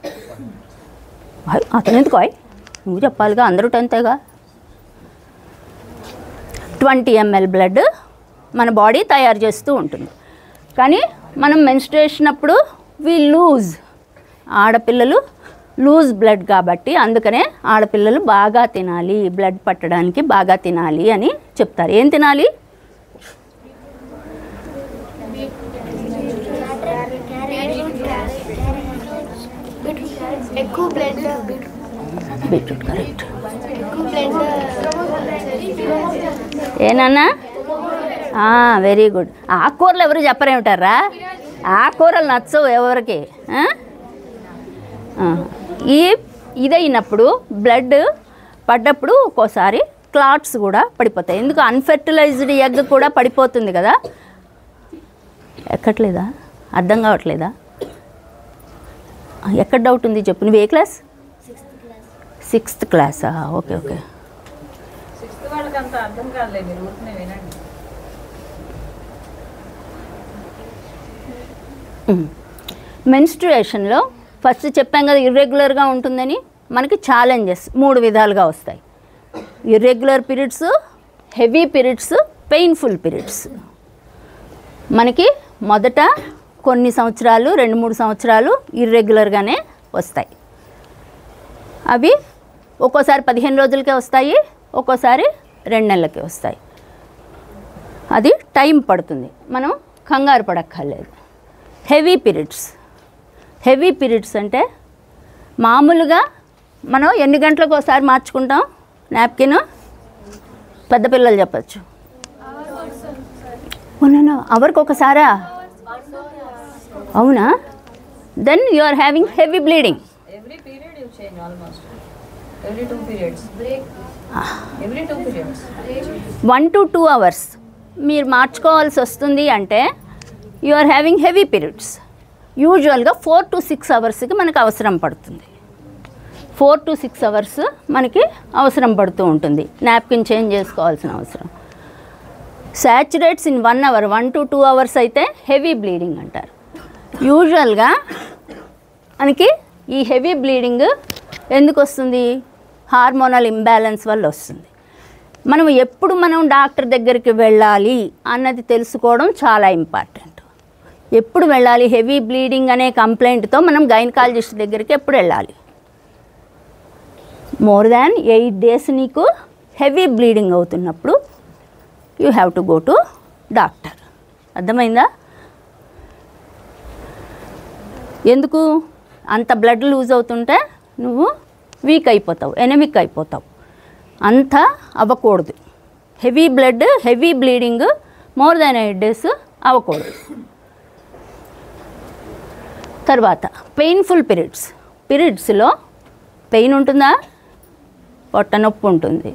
అతను ఎందుకు నువ్వు చెప్పాలిగా, అందరూ టెన్తేగా. ట్వంటీ ఎంఎల్ బ్లడ్ మన బాడీ తయారు చేస్తూ ఉంటుంది. కానీ మనం మెన్స్ట్రుయేషన్ అప్పుడు వి లూజ్, ఆడపిల్లలు లూజ్ బ్లడ్ కాబట్టి అందుకనే ఆడపిల్లలు బాగా తినాలి, బ్లడ్ పట్టడానికి బాగా తినాలి అని చెప్తారు. ఏం తినాలి? ఎక్కువ బ్లడ్ బీట్రూట్. కరెక్ట్. ఏనన్నా? Very good. ఆకుకూరలు ఎవరు చెప్పరేమిటారా? ఆకుకూరలు నచ్చవు ఎవరికి. ఈ ఇదైనప్పుడు బ్లడ్ పడ్డప్పుడు ఒక్కోసారి క్లాట్స్ కూడా పడిపోతాయి. ఎందుకు? అన్ఫెర్టిలైజ్డ్ ఎగ్ కూడా పడిపోతుంది కదా. ఎక్కట్లేదా? అర్థం కావట్లేదా? ఎక్కడ డౌట్ ఉంది చెప్పు. నువ్వు ఏ క్లాస్? సిక్స్త్ క్లాసా? Okay okay. మెన్స్ట్రుయేషన్లో ఫస్ట్ చెప్పాం కదా ఇర్రెగ్యులర్గా ఉంటుందని. మనకి ఛాలెంజెస్ మూడు విధాలుగా వస్తాయి. Irregular periods, heavy periods, painful periods. మనకి మొదట కొన్ని సంవత్సరాలు, రెండు మూడు సంవత్సరాలు ఇర్రెగ్యులర్గానే వస్తాయి. అవి ఒక్కోసారి పదిహేను రోజులకే వస్తాయి, ఒక్కోసారి రెండు నెలలకే వస్తాయి. అది టైం పడుతుంది, మనం కంగారు పడక్కర్లేదు. Heavy periods. హెవీ పీరియడ్స్ అంటే మామూలుగా మనం ఎన్ని గంటలకు ఒకసారి మార్చుకుంటాం నాప్కిన్? పెద్ద పిల్లలు చెప్పచ్చు. అవర్కి ఒకసారా? అవునా? Then you are having heavy bleeding. Every period you change almost. Every two periods. Break. Every two periods. One to two hours మీరు మార్చుకోవాల్సి వస్తుంది అంటే you are having heavy periods. యూజువల్గా ఫోర్ టు సిక్స్ అవర్స్కి మనకు అవసరం పడుతుంది. ఫోర్ టు సిక్స్ అవర్స్ మనకి అవసరం పడుతూ ఉంటుంది నాప్కిన్ చేంజ్ చేసుకోవాల్సిన అవసరం. Saturates in one hour, one to two hours అయితే హెవీ బ్లీడింగ్ అంటారు. యూజువల్గా మనకి ఈ హెవీ బ్లీడింగ్ ఎందుకు వస్తుంది? హార్మోనల్ ఇంబ్యాలెన్స్ వల్ల వస్తుంది. మనం ఎప్పుడు మనం డాక్టర్ దగ్గరికి వెళ్ళాలి అన్నది తెలుసుకోవడం చాలా ఇంపార్టెంట్. ఎప్పుడు వెళ్ళాలి? హెవీ బ్లీడింగ్ అనే కంప్లైంట్తో మనం గైనకాలజిస్ట్ దగ్గరికి ఎప్పుడు వెళ్ళాలి? మోర్ దాన్ ఎయిట్ డేస్ నీకు హెవీ బ్లీడింగ్ అవుతున్నప్పుడు you have to go to doctor. అర్థమైందా? ఎందుకు? అంత బ్లడ్ లూజ్ అవుతుంటే నువ్వు వీక్ అయిపోతావు, ఎనమిక్ అయిపోతావు. అంత అవ్వకూడదు. Heavy blood, heavy bleeding more than eight days అవ్వకూడదు. తర్వాత పెయిన్ఫుల్ పీరియడ్స్. పీరియడ్స్లో పెయిన్ ఉంటుందా? పొట్ట నొప్పి ఉంటుంది.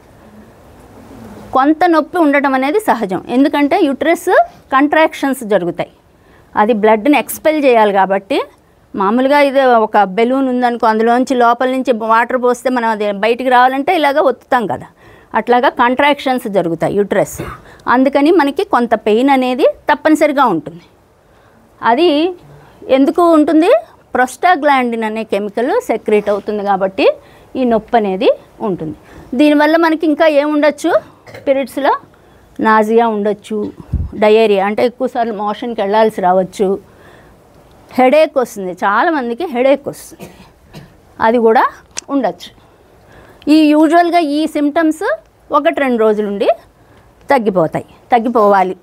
కొంత నొప్పి ఉండటం అనేది సహజం, ఎందుకంటే యూట్రస్ కంట్రాక్షన్స్ జరుగుతాయి. అది బ్లడ్ని ఎక్స్పెల్ చేయాలి కాబట్టి. మామూలుగా ఇది ఒక బెలూన్ ఉందనుకో, అందులోంచి లోపల నుంచి వాటర్ పోస్తే మనం అది బయటికి రావాలంటే ఇలాగ ఒత్తుతాం కదా, అట్లాగా కంట్రాక్షన్స్ జరుగుతాయి యూట్రస్. అందుకని మనకి కొంత పెయిన్ అనేది తప్పనిసరిగా ఉంటుంది. అది ఎందుకు ఉంటుంది? ప్రోస్టాగ్లాండిన్ అనే కెమికల్ సెక్రేట్ అవుతుంది కాబట్టి ఈ నొప్పి అనేది ఉంటుంది. దీనివల్ల మనకి ఇంకా ఏముండొచ్చు? పీరియడ్స్లో నాజియా ఉండొచ్చు, డయేరియా అంటే ఎక్కువసార్లు మోషన్కి వెళ్ళాల్సి రావచ్చు, హెడేక్ వస్తుంది, చాలామందికి హెడేక్ వస్తుంది, అది కూడా ఉండొచ్చు. ఈ యూజువల్గా ఈ సిమ్టమ్స్ ఒకటి రెండు రోజులుండి తగ్గిపోతాయి, తగ్గిపోవాలి.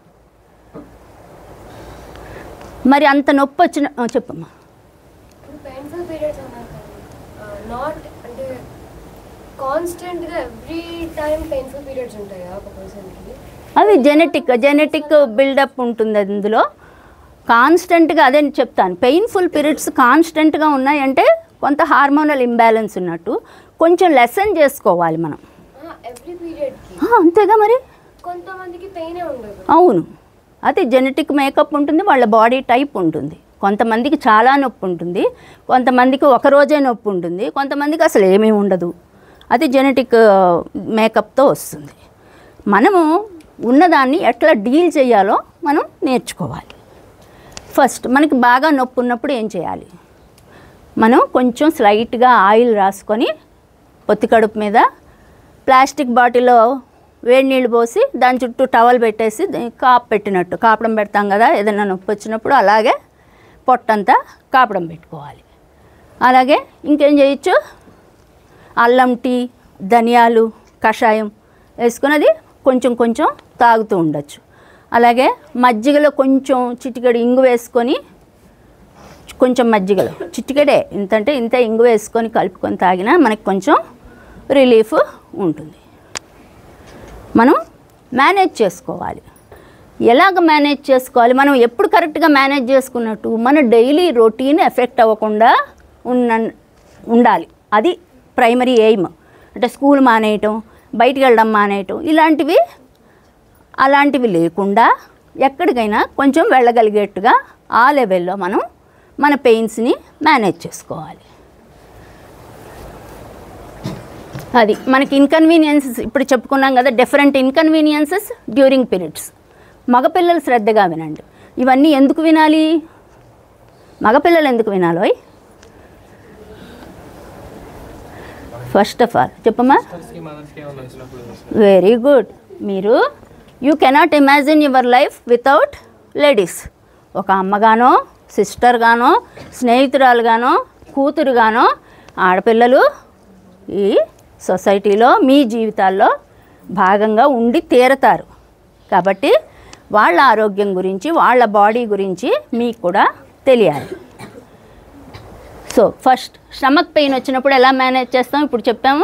మరి అంత నొప్పి వచ్చిన చెప్పమ్మా. పెయిన్ఫుల్ పీరియడ్స్ అన్నారు నాట్ అంటే కాన్స్టెంట్గా ఎవ్రీ టైం పెయిన్ఫుల్ పీరియడ్స్ ఉంటాయా ఒక పర్సన్కి? అవి జెనెటిక్ జెనెటిక్ బిల్డప్ ఉంటుంది అందులో. కాన్స్టెంట్గా అదే చెప్తాను, పెయిన్ఫుల్ పీరియడ్స్ కాన్స్టెంట్గా ఉన్నాయంటే కొంత హార్మోనల్ ఇంబ్యాలెన్స్ ఉన్నట్టు. కొంచెం లెసన్ చేసుకోవాలి మనం. ఎవ్రీ పీరియడ్కి అంతేగా మరి. కొంతమందికి పెయినే ఉండదు. అవును, అది జెనెటిక్ మేకప్ ఉంటుంది, వాళ్ళ బాడీ టైప్ ఉంటుంది. కొంతమందికి చాలా నొప్పి ఉంటుంది, కొంతమందికి ఒక రోజే నొప్పి ఉంటుంది, కొంతమందికి అసలు ఏమీ ఉండదు. అది జెనెటిక్ మేకప్తో వస్తుంది. మనము ఉన్నదాన్ని ఎట్లా డీల్ చేయాలో మనం నేర్చుకోవాలి. ఫస్ట్ మనకి బాగా నొప్పి ఉన్నప్పుడు ఏం చేయాలి, మనం కొంచెం స్లైట్గా ఆయిల్ రాసుకొని పొత్తి కడుపు మీద ప్లాస్టిక్ బాటిల్లో వేడి నీళ్ళు పోసి దాని చుట్టూ టవల్ పెట్టేసి కాపు పెట్టినట్టు కాపడం పెడతాం కదా ఏదైనా నొప్పి వచ్చినప్పుడు, అలాగే పొట్టంతా కాపడం పెట్టుకోవాలి. అలాగే ఇంకేం చేయొచ్చు, అల్లం టీ, ధనియాలు కషాయం వేసుకున్నది కొంచెం కొంచెం తాగుతూ ఉండొచ్చు. అలాగే మజ్జిగలో కొంచెం చిటికెడు ఇంగు వేసుకొని, కొంచెం మజ్జిగలో చిటికెడే ఇంతంటే ఇంత ఇంగు వేసుకొని కలుపుకొని తాగినా మనకి కొంచెం రిలీఫ్ ఉంటుంది. మనం మేనేజ్ చేసుకోవాలి. ఎలాగ మేనేజ్ చేసుకోవాలి, మనం ఎప్పుడు కరెక్ట్గా మేనేజ్ చేసుకున్నట్టు మన డైలీ రొటీన్ ఎఫెక్ట్ అవ్వకుండా ఉన్న ఉండాలి. అది ప్రైమరీ ఎయిమ్. అంటే స్కూల్ మానేయటం, బయటికి వెళ్ళడం మానేయటం ఇలాంటివి అలాంటివి లేకుండా ఎక్కడికైనా కొంచెం వెళ్ళగలిగేట్టుగా ఆ లెవెల్లో మనం మన పెయిన్స్ని మేనేజ్ చేసుకోవాలి. అది మనకి ఇన్కన్వీనియన్సెస్ ఇప్పుడు చెప్పుకున్నాం కదా, డిఫరెంట్ ఇన్కన్వీనియన్సెస్ డ్యూరింగ్ పీరియడ్స్. మగపిల్లలు శ్రద్ధగా వినండి. ఇవన్నీ ఎందుకు వినాలి, మగపిల్లలు ఎందుకు వినాలో ఫస్ట్ ఆఫ్ ఆల్ చెప్పమ్మా. Very good. మీరు you cannot imagine your life without ladies. ఒక అమ్మగానో, సిస్టర్గానో, స్నేహితురాలుగానో, కూతురుగానో ఆడపిల్లలు ఈ సొసైటీలో మీ జీవితాల్లో భాగంగా ఉండి తీరతారు. కాబట్టి వాళ్ళ ఆరోగ్యం గురించి, వాళ్ళ బాడీ గురించి మీకు కూడా తెలియాలి. సో ఫస్ట్ స్టమక్ పెయిన్ వచ్చినప్పుడు ఎలా మేనేజ్ చేస్తాం ఇప్పుడు చెప్పాము.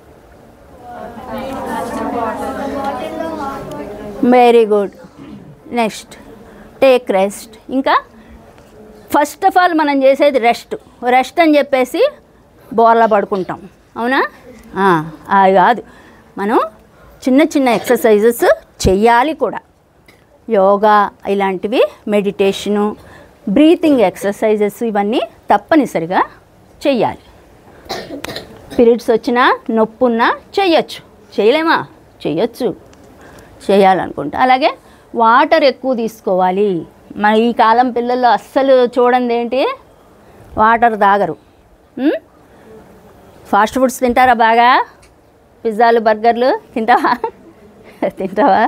Very good. Next take rest. ఇంకా ఫస్ట్ ఆఫ్ ఆల్ మనం చేసేది రెస్ట్. రెస్ట్ అని చెప్పేసి బోర్లా పడుకుంటాం, అవునా? అది కాదు, మనం చిన్న చిన్న ఎక్సర్సైజెస్ చెయ్యాలి కూడా. యోగా ఇలాంటివి, మెడిటేషను, బ్రీతింగ్ ఎక్సర్సైజెస్ ఇవన్నీ తప్పనిసరిగా చెయ్యాలి. పీరియడ్స్ వచ్చినా నొప్పి ఉన్నా చెయ్యొచ్చు. చేయలేమా? చెయ్యొచ్చు, చేయాలనుకుంటా. అలాగే వాటర్ ఎక్కువ తీసుకోవాలి. మన ఈ కాలం పిల్లల్లో అస్సలు చూడండి ఏంటి, వాటర్ తాగరు. ఫాస్ట్ ఫుడ్స్ తింటారా బాగా? పిజ్జాలు, బర్గర్లు తింటావా? తింటావా?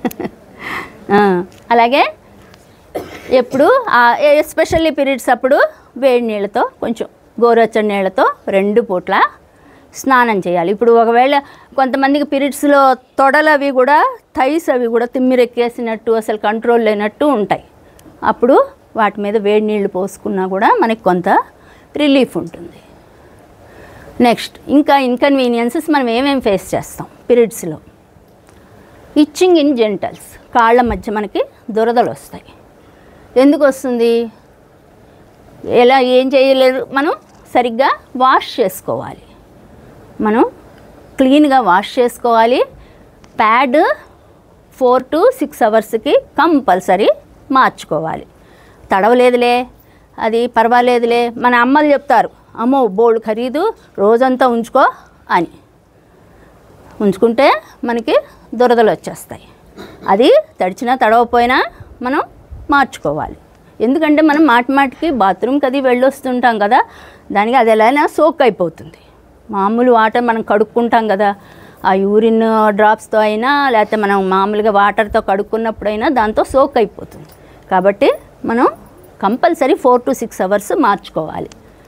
అలాగే ఎప్పుడు ఎస్పెషల్లీ పీరియడ్స్ అప్పుడు వేడి నీళ్ళతో, కొంచెం గోరువెచ్చని నీళ్ళతో రెండు పూట్ల స్నానం చేయాలి. ఇప్పుడు ఒకవేళ కొంతమందికి పీరియడ్స్లో తొడలు అవి కూడా, థైస్ అవి కూడా తిమ్మిరెక్కేసినట్టు, అసలు కంట్రోల్ లేనట్టు ఉంటాయి. అప్పుడు వాటి మీద వేడి నీళ్ళు పోసుకున్నా కూడా మనకి కొంత రిలీఫ్ ఉంటుంది. నెక్స్ట్ ఇంకా ఇన్కన్వీనియన్సెస్ మనం ఏమేమి ఫేస్ చేస్తాం పీరియడ్స్లో. ఇచ్చింగ్ ఇన్ జెంటల్స్, కాళ్ళ మధ్య మనకి దురదలు వస్తాయి. ఎందుకు వస్తుంది? ఎలా ఏం చేయలేరు, మనం సరిగ్గా వాష్ చేసుకోవాలి. మనం క్లీన్గా వాష్ చేసుకోవాలి. ప్యాడ్ ఫోర్ టు సిక్స్ అవర్స్కి కంపల్సరీ మార్చుకోవాలి. తడవలేదులే, అది పర్వాలేదులే, మన అమ్మలు చెప్తారు, అమ్మో బోల్డ్ ఖరీదు రోజంతా ఉంచుకో అని. ఉంచుకుంటే మనకి దురదలు వచ్చేస్తాయి. అది తడిచినా తడవపోయినా మనం మార్చుకోవాలి. ఎందుకంటే మనం మాటి మాటికి బాత్రూమ్కి అది వెళ్ళొస్తుంటాం కదా, దానికి అది ఎలా సోక్ అయిపోతుంది. మామూలు వాటర్ మనం కడుక్కుంటాం కదా, ఆ యూరిన్ డ్రాప్స్తో అయినా లేకపోతే మనం మామూలుగా వాటర్తో కడుక్కున్నప్పుడైనా దాంతో సోక్ అయిపోతుంది. కాబట్టి మనం compulsory four to six hours మార్చుకోవాలి.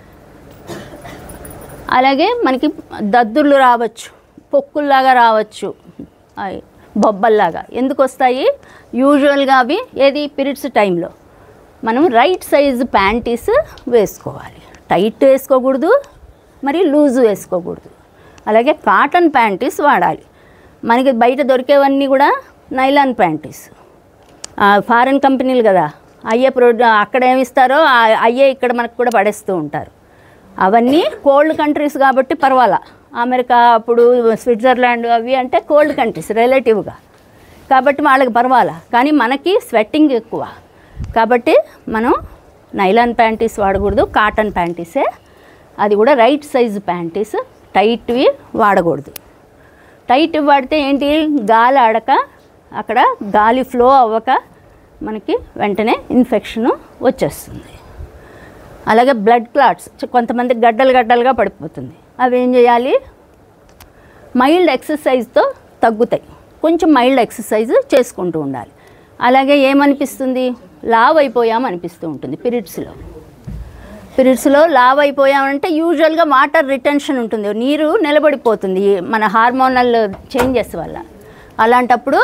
అలాగే మనకి దద్దుర్లు రావచ్చు, పొక్కుల్లాగా రావచ్చు, బొబ్బల్లాగా. ఎందుకు వస్తాయి? యూజువల్గా అవి ఏది పీరియడ్స్ టైంలో మనం రైట్ సైజు ప్యాంటీస్ వేసుకోవాలి. టైట్ వేసుకోకూడదు, మరి లూజు వేసుకోకూడదు. అలాగే కాటన్ ప్యాంటీస్ వాడాలి. మనకి బయట దొరికేవన్నీ కూడా నైలాన్ ప్యాంటీస్. ఫారెన్ కంపెనీలు కదా, అయ్యే ప్రో అక్కడ ఏమిస్తారో అయ్యే ఇక్కడ మనకు కూడా పడేస్తూ ఉంటారు. అవన్నీ కోల్డ్ కంట్రీస్ కాబట్టి పర్వాలా. అమెరికా అప్పుడు స్విట్జర్లాండ్ అవి అంటే కోల్డ్ కంట్రీస్ రిలేటివ్గా, కాబట్టి వాళ్ళకి పర్వాలా. కానీ మనకి స్వెట్టింగ్ ఎక్కువ కాబట్టి మనం నైలాన్ ప్యాంటీస్ వాడకూడదు, కాటన్ ప్యాంటీసే. అది కూడా రైట్ సైజు ప్యాంటీస్, టైట్వి వాడకూడదు. టైట్ వాడితే ఏంటి, గాలి ఆడక అక్కడ గాలి ఫ్లో అవ్వక మనకి వెంటనే ఇన్ఫెక్షను వచ్చేస్తుంది. అలాగే బ్లడ్ క్లాట్స్, కొంతమంది గడ్డలు గడ్డలుగా పడిపోతుంది. అవి ఏం చేయాలి, మైల్డ్ ఎక్సర్సైజ్తో తగ్గుతాయి. కొంచెం మైల్డ్ ఎక్సర్సైజ్ చేసుకుంటూ ఉండాలి. అలాగే ఏమనిపిస్తుంది, లావ్ అయిపోయామనిపిస్తూ ఉంటుంది పీరియడ్స్లో. పీరియడ్స్లో లావ్ అయిపోయామంటే యూజువల్గా వాటర్ రిటెన్షన్ ఉంటుంది, నీరు నిలబడిపోతుంది మన హార్మోనల్ చేంజెస్ వల్ల. అలాంటప్పుడు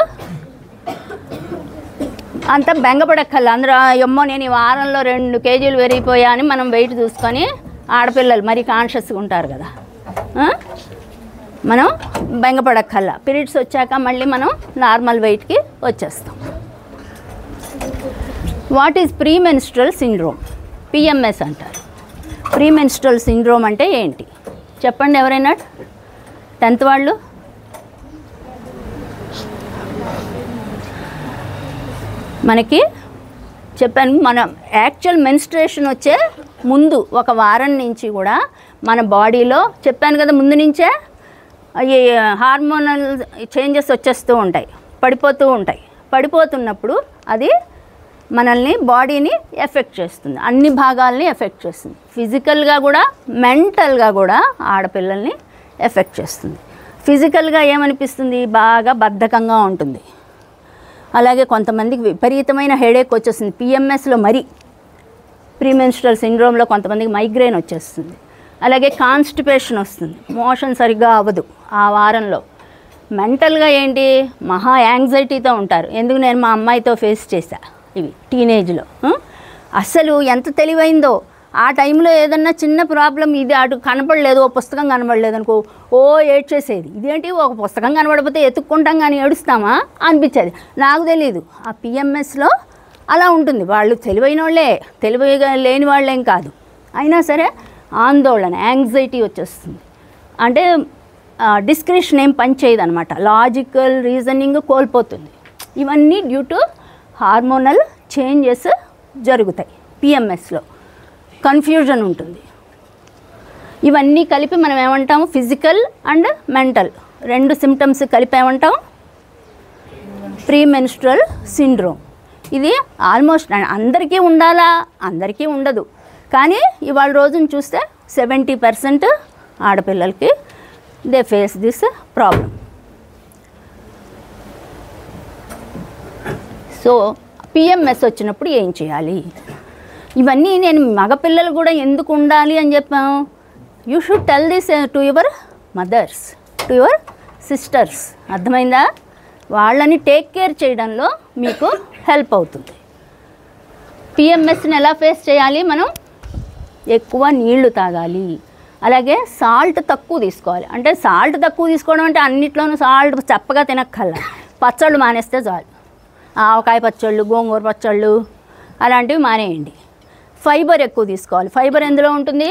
అంత బెంగపడక్కర్ల. అందరూ ఎమ్మో నేను ఈ వారంలో రెండు కేజీలు పెరిగిపోయా అని మనం వెయిట్ చూసుకొని, ఆడపిల్లలు మరీ కాన్షియస్గా ఉంటారు కదా, మనం బెంగపడక్కర్ల. పీరియడ్స్ వచ్చాక మళ్ళీ మనం నార్మల్ వెయిట్కి వచ్చేస్తాం. What is premenstrual syndrome, PMS అంటారు. ప్రీ మెన్స్ట్రల్ సిండ్రోమ్ అంటే ఏంటి చెప్పండి ఎవరైనా, టెన్త్ వాళ్ళు. మనకి చెప్పాను, మన యాక్చువల్ మెన్స్ట్రేషన్ వచ్చే ముందు ఒక వారం నుంచి కూడా మన బాడీలో చెప్పాను కదా ముందు నుంచే ఈ హార్మోనల్ చేంజెస్ వచ్చేస్తూ ఉంటాయి, పడిపోతూ ఉంటాయి. పడిపోతున్నప్పుడు అది మనల్ని బాడీని ఎఫెక్ట్ చేస్తుంది, అన్ని భాగాల్ని ఎఫెక్ట్ చేస్తుంది. ఫిజికల్గా కూడా మెంటల్గా కూడా ఆడపిల్లల్ని ఎఫెక్ట్ చేస్తుంది. ఫిజికల్గా ఏమనిపిస్తుంది, బాగా బద్ధకంగా ఉంటుంది. అలాగే కొంతమందికి విపరీతమైన హెడేక్ వచ్చేస్తుంది పిఎంఎస్లో. మరి ప్రీమెన్స్ట్రల్ సిండ్రోమ్లో కొంతమందికి మైగ్రేన్ వచ్చేస్తుంది. అలాగే కాన్స్టిపేషన్ వస్తుంది, మోషన్ సరిగ్గా అవ్వదు ఆ వారంలో. మెంటల్గా ఏంటి, మహా యాంగ్జైటీతో ఉంటారు. ఎందుకు నేను మా అమ్మాయితో ఫేస్ చేశా ఇవి టీనేజ్లో. అస్సలు ఎంత తెలివైందో, ఆ టైంలో ఏదన్నా చిన్న ప్రాబ్లం ఇది అటు కనపడలేదు, ఓ పుస్తకం కనపడలేదు అనుకో, ఓ ఏడ్చేసేది. ఇదేంటి ఒక పుస్తకం కనపడకపోతే ఎత్తుక్కుంటాం కానీ ఏడుస్తామా అనిపించేది. నాకు తెలీదు ఆ పిఎంఎస్లో అలా ఉంటుంది. వాళ్ళు తెలివైన వాళ్ళే, తెలివిగా లేని వాళ్ళేం కాదు. అయినా సరే ఆందోళన, యాంగ్జైటీ వచ్చేస్తుంది. అంటే డిస్క్రిప్షన్ ఏం పనిచేయదు అనమాట, లాజికల్ రీజనింగ్ కోల్పోతుంది. ఇవన్నీ డ్యూ టు హార్మోనల్ చేంజెస్ జరుగుతాయి పిఎంఎస్లో. కన్ఫ్యూజన్ ఉంటుంది. ఇవన్నీ కలిపి మనం ఏమంటాము, ఫిజికల్ అండ్ మెంటల్ రెండు సిమ్టమ్స్ కలిపి ఏమంటాం, ప్రీ మెన్స్ట్రల్ సిండ్రోమ్. ఇది ఆల్మోస్ట్ అందరికీ ఉండాలా, అందరికీ ఉండదు. కానీ ఇవాళ రోజున చూస్తే సెవెంటీ పర్సెంట్ ఆడపిల్లలకి they face this problem. So PMS వచ్చినప్పుడు ఏం చేయాలి, ఇవన్నీ నేను మగపిల్లలు కూడా ఎందుకు ఉండాలి అని చెప్పాము. You should tell this to your mothers, to your sisters. అర్థమైందా, వాళ్ళని టేక్ కేర్ చేయడంలో మీకు హెల్ప్ అవుతుంది. పిఎంఎస్ని ఎలా ఫేస్ చేయాలి, మనం ఎక్కువ నీళ్లు తాగాలి. అలాగే సాల్ట్ తక్కువ తీసుకోవాలి. అంటే సాల్ట్ తక్కువ తీసుకోవడం అంటే అన్నిట్లోనూ సాల్ట్ చప్పగా తినక్కల్లా, పచ్చళ్ళు మానేస్తే చాలు. ఆవకాయ పచ్చళ్ళు, గోంగూర పచ్చళ్ళు అలాంటివి మానేయండి. ఫైబర్ ఎక్కువ తీసుకోవాలి. ఫైబర్ ఎందులో ఉంటుంది,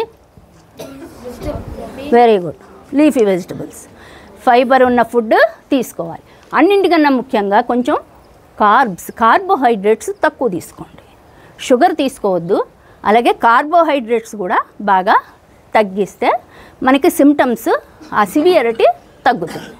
very good, leafy vegetables. Fibre ఉన్న ఫుడ్ తీసుకోవాలి. అన్నింటికన్నా ముఖ్యంగా కొంచెం కార్బ్స్, కార్బోహైడ్రేట్స్ తక్కువ తీసుకోండి. షుగర్ తీసుకోవద్దు. అలాగే కార్బోహైడ్రేట్స్ కూడా బాగా తగ్గిస్తే మనకి సిమ్టమ్స్, ఆ సివియరిటీ తగ్గుతుంది.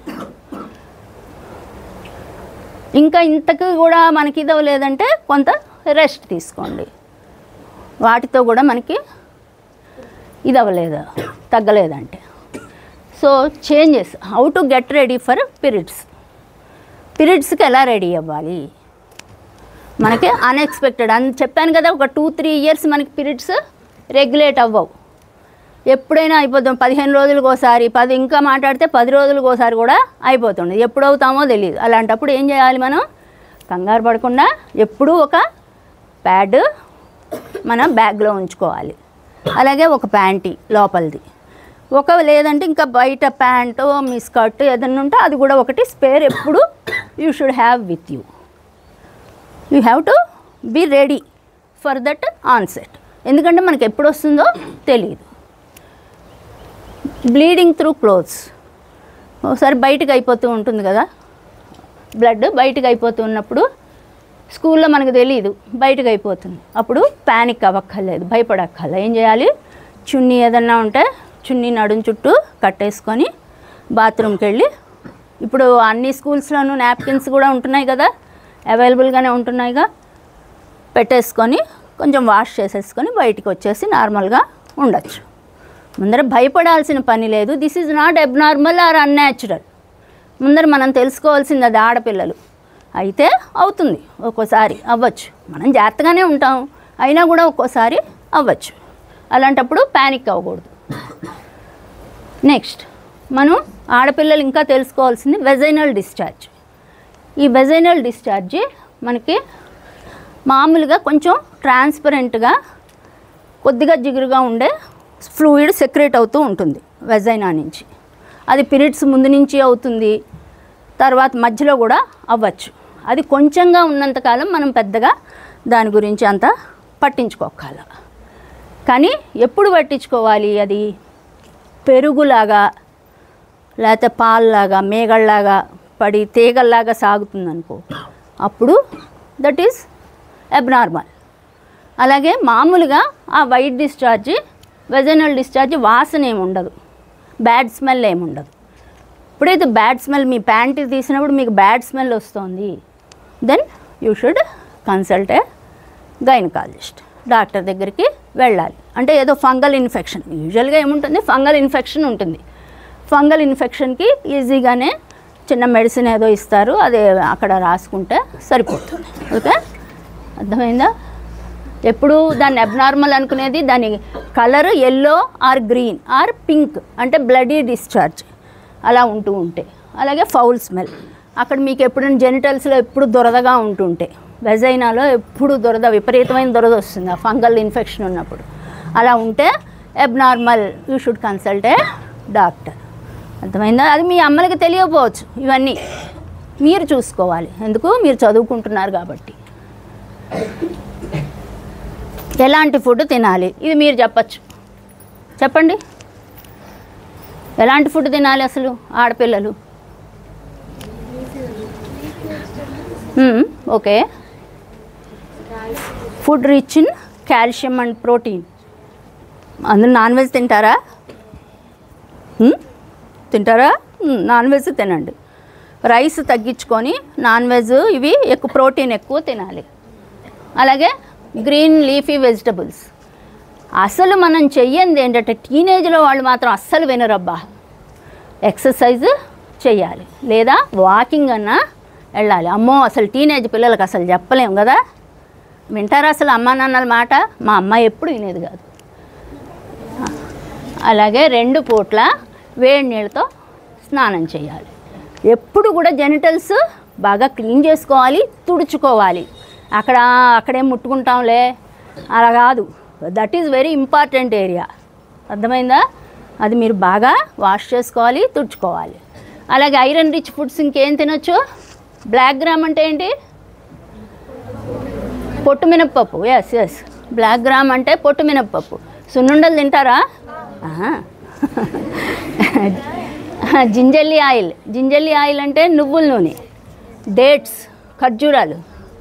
ఇంకా ఇంతకు కూడా మనకి ఇది అవ్వలేదంటే కొంత రెస్ట్ తీసుకోండి. వాటితో కూడా మనకి ఇది అవ్వలేదు, తగ్గలేదంటే. So changes, how to get ready for periods. పీరియడ్స్కి ఎలా రెడీ అవ్వాలి, మనకి అన్ఎక్స్పెక్టెడ్ అని చెప్పాను కదా, ఒక టూ త్రీ ఇయర్స్ మనకి పీరియడ్స్ రెగ్యులేట్ అవ్వవు. ఎప్పుడైనా అయిపోతాం, పదిహేను రోజులకు ఒకసారి, పది ఇంకా మాట్లాడితే పది రోజులకు ఒకసారి కూడా అయిపోతుంది. ఎప్పుడు అవుతామో తెలియదు. అలాంటప్పుడు ఏం చేయాలి, మనం కంగారు పడకుండా ఎప్పుడూ ఒక ప్యాడ్ మన బ్యాగ్లో ఉంచుకోవాలి. అలాగే ఒక ప్యాంటీ లోపలిది, ఒక లేదంటే ఇంకా బయట ప్యాంటు మీ స్కర్ట్ ఏదన్నా ఉంటే అది కూడా ఒకటి స్పేర్ ఎప్పుడు you should have with you. You have to be ready for that onset. ఎందుకంటే మనకు ఎప్పుడు వస్తుందో తెలియదు. బ్లీడింగ్ త్రూ క్లోత్స్, ఒకసారి బయటకు అయిపోతూ ఉంటుంది కదా, బ్లడ్ బయటకు అయిపోతూ ఉన్నప్పుడు స్కూల్లో మనకు తెలియదు, బయటకు అయిపోతుంది. అప్పుడు ప్యానిక్ అవ్వక్కర్లేదు, భయపడక్కర్లేదు. ఏం చేయాలి, చున్నీ ఏదన్నా ఉంటే చున్నీ నడుం చుట్టూ కట్టేసుకొని బాత్రూమ్కి వెళ్ళి, ఇప్పుడు అన్ని స్కూల్స్లోనూ నాప్కిన్స్ కూడా ఉంటున్నాయి కదా, అవైలబుల్గానే ఉంటున్నాయిగా, పెట్టేసుకొని కొంచెం వాష్ చేసేసుకొని బయటికి వచ్చేసి నార్మల్గా ఉండొచ్చు. ముందర భయపడాల్సిన పని లేదు. This is not abnormal or unnatural. ముందర మనం తెలుసుకోవాల్సింది అది ఆడపిల్లలు అయితే అవుతుంది, ఒక్కోసారి అవ్వచ్చు. మనం జాగ్రత్తగానే ఉంటాం, అయినా కూడా ఒక్కోసారి అవ్వచ్చు. అలాంటప్పుడు ప్యానిక్ అవ్వకూడదు. నెక్స్ట్ మనం ఆడపిల్లలు ఇంకా తెలుసుకోవాల్సింది వెజైనల్ డిశ్చార్జ్. ఈ వెజైనల్ డిశ్చార్జ్ మనకి మామూలుగా కొంచెం ట్రాన్స్పరెంట్గా కొద్దిగా జిగురుగా ఉండే ఫ్లూయిడ్ సెక్రేట్ అవుతూ ఉంటుంది వెజైనా నుంచి. అది పీరియడ్స్ ముందు నుంచి అవుతుంది, తర్వాత మధ్యలో కూడా అవ్వచ్చు. అది కొంచెంగా ఉన్నంతకాలం మనం పెద్దగా దాని గురించి అంత పట్టించుకోగల. కానీ ఎప్పుడు పట్టించుకోవాలి, అది పెరుగులాగా లేకపోతే పాల్లాగా మేగల్లాగా పడి తీగల్లాగా సాగుతుందనుకో, అప్పుడు దట్ ఈస్ అబ్నార్మల్. అలాగే మామూలుగా ఆ వైట్ డిశ్చార్జ్, వెజైనల్ డిశ్చార్జ్ వాసన ఏమి ఉండదు, బ్యాడ్ స్మెల్ ఏమి ఉండదు. ఇప్పుడైతే బ్యాడ్ స్మెల్, మీ ప్యాంటీ తీసినప్పుడు మీకు బ్యాడ్ స్మెల్ వస్తుంది, then you should consult a gynaecologist, doctor దగ్గరికి వెళ్ళాలి. అంటే ఏదో ఫంగల్ ఇన్ఫెక్షన్, యూజువల్గా ఏముంటుంది, ఫంగల్ ఇన్ఫెక్షన్ ఉంటుంది. ఫంగల్ ఇన్ఫెక్షన్కి ఈజీగానే చిన్న మెడిసిన్ ఏదో ఇస్తారు, అదే అక్కడ రాసుకుంటే సరిపోతుంది. ఓకే, అర్థమైందా? ఎప్పుడు దాన్ని అబ్నార్మల్ అనుకునేది దాని colour yellow or green or pink, అంటే బ్లడీ డిశ్చార్జ్ అలా ఉంటూ ఉంటే. అలాగే ఫౌల్ స్మెల్, అక్కడ మీకు ఎప్పుడైనా జెనిటల్స్లో ఎప్పుడు దురదగా ఉంటుంటే, వెజైనాలో ఎప్పుడు దురద, విపరీతమైన దురద వస్తుంది ఆ ఫంగల్ ఇన్ఫెక్షన్ ఉన్నప్పుడు. అలా ఉంటే abnormal, you should consult a doctor. అర్థమైందా? అది మీ అమ్మలకి తెలియకపోవచ్చు, ఇవన్నీ మీరు చూసుకోవాలి. ఎందుకు, మీరు చదువుకుంటున్నారు కాబట్టి. ఎలాంటి ఫుడ్ తినాలి ఇది మీరు చెప్పచ్చు. చెప్పండి, ఎలాంటి ఫుడ్ తినాలి అసలు ఆడపిల్లలు? Okay, food rich in calcium and protein. అందరూ నాన్ వెజ్ తింటారా? తింటారా? నాన్ వెజ్ తినండి. రైస్ తగ్గించుకొని నాన్ వెజ్ ఇవి ఎక్కువ, ప్రోటీన్ ఎక్కువ తినాలి. అలాగే గ్రీన్ లీఫీ వెజిటబుల్స్. అసలు మనం చెయ్యంది ఏంటంటే, టీనేజ్లో వాళ్ళు మాత్రం అస్సలు వినరబ్బా, ఎక్సర్సైజ్ చేయాలి లేదా వాకింగ్ అన్నా వెళ్ళాలి. అమ్మో, అసలు టీనేజ్ పిల్లలకు అసలు చెప్పలేము కదా, వింటారా అసలు అమ్మా నాన్నల మాట? మా అమ్మాయి ఎప్పుడు వినేది కాదు. అలాగే రెండు పూట్ల వేడి నీళ్ళతో స్నానం చేయాలి. ఎప్పుడు కూడా జెనిటల్స్ బాగా క్లీన్ చేసుకోవాలి, తుడుచుకోవాలి. అక్కడ అక్కడే ముట్టుకుంటాంలే అలా కాదు, that is very important area. అర్థమైందా? అది మీరు బాగా వాష్ చేసుకోవాలి, తుడుచుకోవాలి. అలాగే ఐరన్ రిచ్ ఫుడ్స్ ఇంకేం తినొచ్చు? బ్లాక్ గ్రామ్ అంటే ఏంటి? పొట్టు మినప్పప్పు. ఎస్ ఎస్ బ్లాక్ గ్రామ్ అంటే పొట్టు మినప్పప్పు. సున్నుండలు తింటారా? జింజల్లీ ఆయిల్. జింజల్లీ ఆయిల్ అంటే నువ్వుల నూనె. డేట్స్, ఖర్జూరాలు.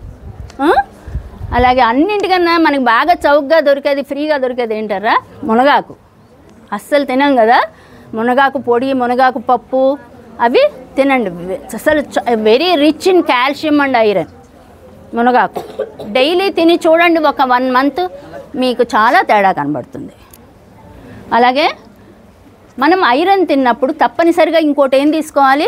అలాగే అన్నింటికన్నా మనకి బాగా చౌకగా దొరికేది, ఫ్రీగా దొరికేది ఏంటారా? మునగాకు. అస్సలు తినాం కదా, మునగాకు పొడి, మునగాకు పప్పు, అవి తినండి. అసలు very rich in calcium and iron మునగాకు. డైలీ తిని చూడండి, ఒక వన్ మంత్ మీకు చాలా తేడా కనబడుతుంది. అలాగే మనం ఐరన్ తిన్నప్పుడు తప్పనిసరిగా ఇంకోటి ఏం తీసుకోవాలి?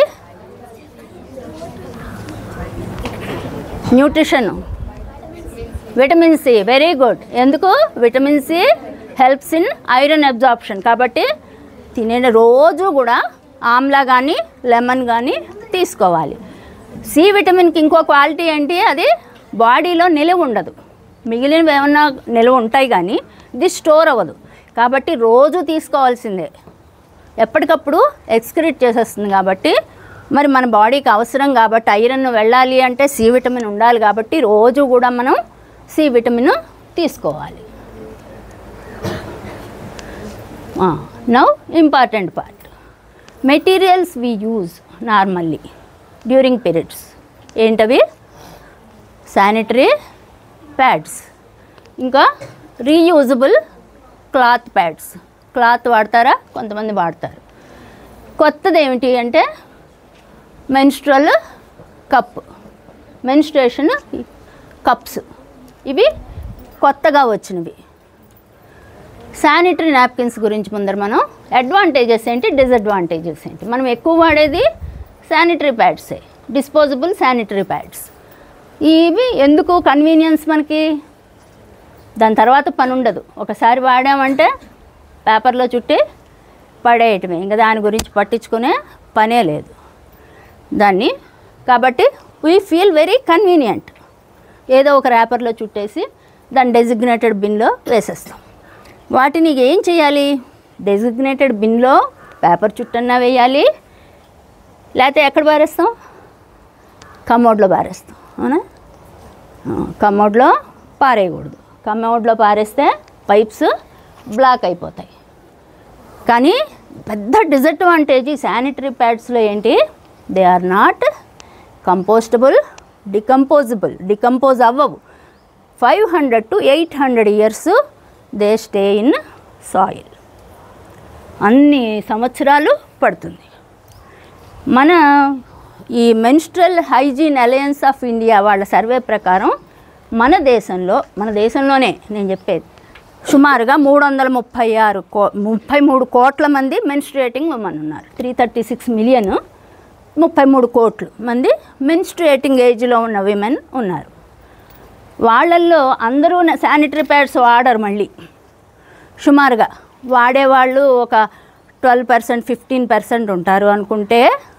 Nutrition, vitamin C. Very good. ఎందుకు? Vitamin C helps in iron absorption. కాబట్టి తినే రోజు కూడా ఆమ్లా కానీ లెమన్ కానీ తీసుకోవాలి. సి విటమిన్కి ఇంకో క్వాలిటీ ఏంటి? అది బాడీలో నిలువ ఉండదు. మిగిలినవి ఏమన్నా నిలువ ఉంటాయి కానీ ఇది స్టోర్ అవ్వదు. కాబట్టి రోజు తీసుకోవాల్సిందే. ఎప్పటికప్పుడు ఎక్స్క్రీట్ చేసేస్తుంది కాబట్టి మరి మన బాడీకి అవసరం కాబట్టి ఐరన్ వెళ్ళాలి అంటే సి విటమిన్ ఉండాలి కాబట్టి రోజు కూడా మనం సి విటమిన్ తీసుకోవాలి. Now important part, materials we use normally during periods ఏంటవి? శానిటరీ ప్యాడ్స్, ఇంకా రీయూజబుల్ క్లాత్ ప్యాడ్స్. క్లాత్ వాడతారా? కొంతమంది వాడతారు. కొత్తది ఏమిటి అంటే మెన్స్ట్రల్ కప్, మెన్స్ట్రేషన్ కప్స్, ఇవి కొత్తగా వచ్చినవి. శానిటరీ నాప్కిన్స్ గురించి ముందర మనం అడ్వాంటేజెస్ ఏంటి, డిసడ్వాంటేజెస్ ఏంటి. మనం ఎక్కువ వాడేది శానిటరీ ప్యాడ్సే, డిస్పోజబుల్ శానిటరీ ప్యాడ్స్. ఇవి ఎందుకు? కన్వీనియన్స్ మనకి, దాని తర్వాత పని ఉండదు. ఒకసారి వాడామంటే పేపర్లో చుట్టి పడేయటమే, ఇంకా దాని గురించి పట్టించుకునే పనే లేదు దాన్ని. కాబట్టి వీ ఫీల్ వెరీ కన్వీనియంట్. ఏదో ఒక ర్యాపర్లో చుట్టేసి దాన్ని డెసిగ్నేటెడ్ బిన్లో వేసేస్తాం. వాటిని ఏం చేయాలి? డెసిగ్నేటెడ్ బిన్లో పేపర్ చుట్టన్నా వేయాలి, లేకపోతే ఎక్కడ పారేస్తాం? కమోడ్లో పారేస్తాం. అవునా? కమోడ్లో పారేయకూడదు. కమోడ్లో పారేస్తే పైప్స్ బ్లాక్ అయిపోతాయి. కానీ పెద్ద డిసడ్వాంటేజ్ ఈ శానిటరీ ప్యాడ్స్లో ఏంటి? They are not compostable, decomposable. Decompose అవ్వవు. Five hundred to eight hundred years they stay in soil. అన్ని సంవత్సరాలు పడుతుంది. మన ఈ menstrual hygiene alliance of India వాళ్ళ సర్వే ప్రకారం మన దేశంలో, మన దేశంలోనే నేను చెప్పేది, సుమారుగా మూడు వందల ముప్పై ఆరు కో ముప్పై మూడు కోట్ల మంది మెన్స్ట్రుయేటింగ్ ఉమెన్ ఉన్నారు. త్రీ థర్టీ సిక్స్ మిలియన్ ముప్పై మూడు కోట్లు మంది మెన్స్ట్రుయేటింగ్ ఏజ్లో ఉన్న విమెన్ ఉన్నారు. వాళ్ళల్లో అందరూ శానిటరీ ప్యాడ్స్ వాడరు. మళ్ళీ సుమారుగా వాడేవాళ్ళు ఒక ట్వెల్వ్ పర్సెంట్ ఫిఫ్టీన్ పర్సెంట్ ఉంటారు అనుకుంటే,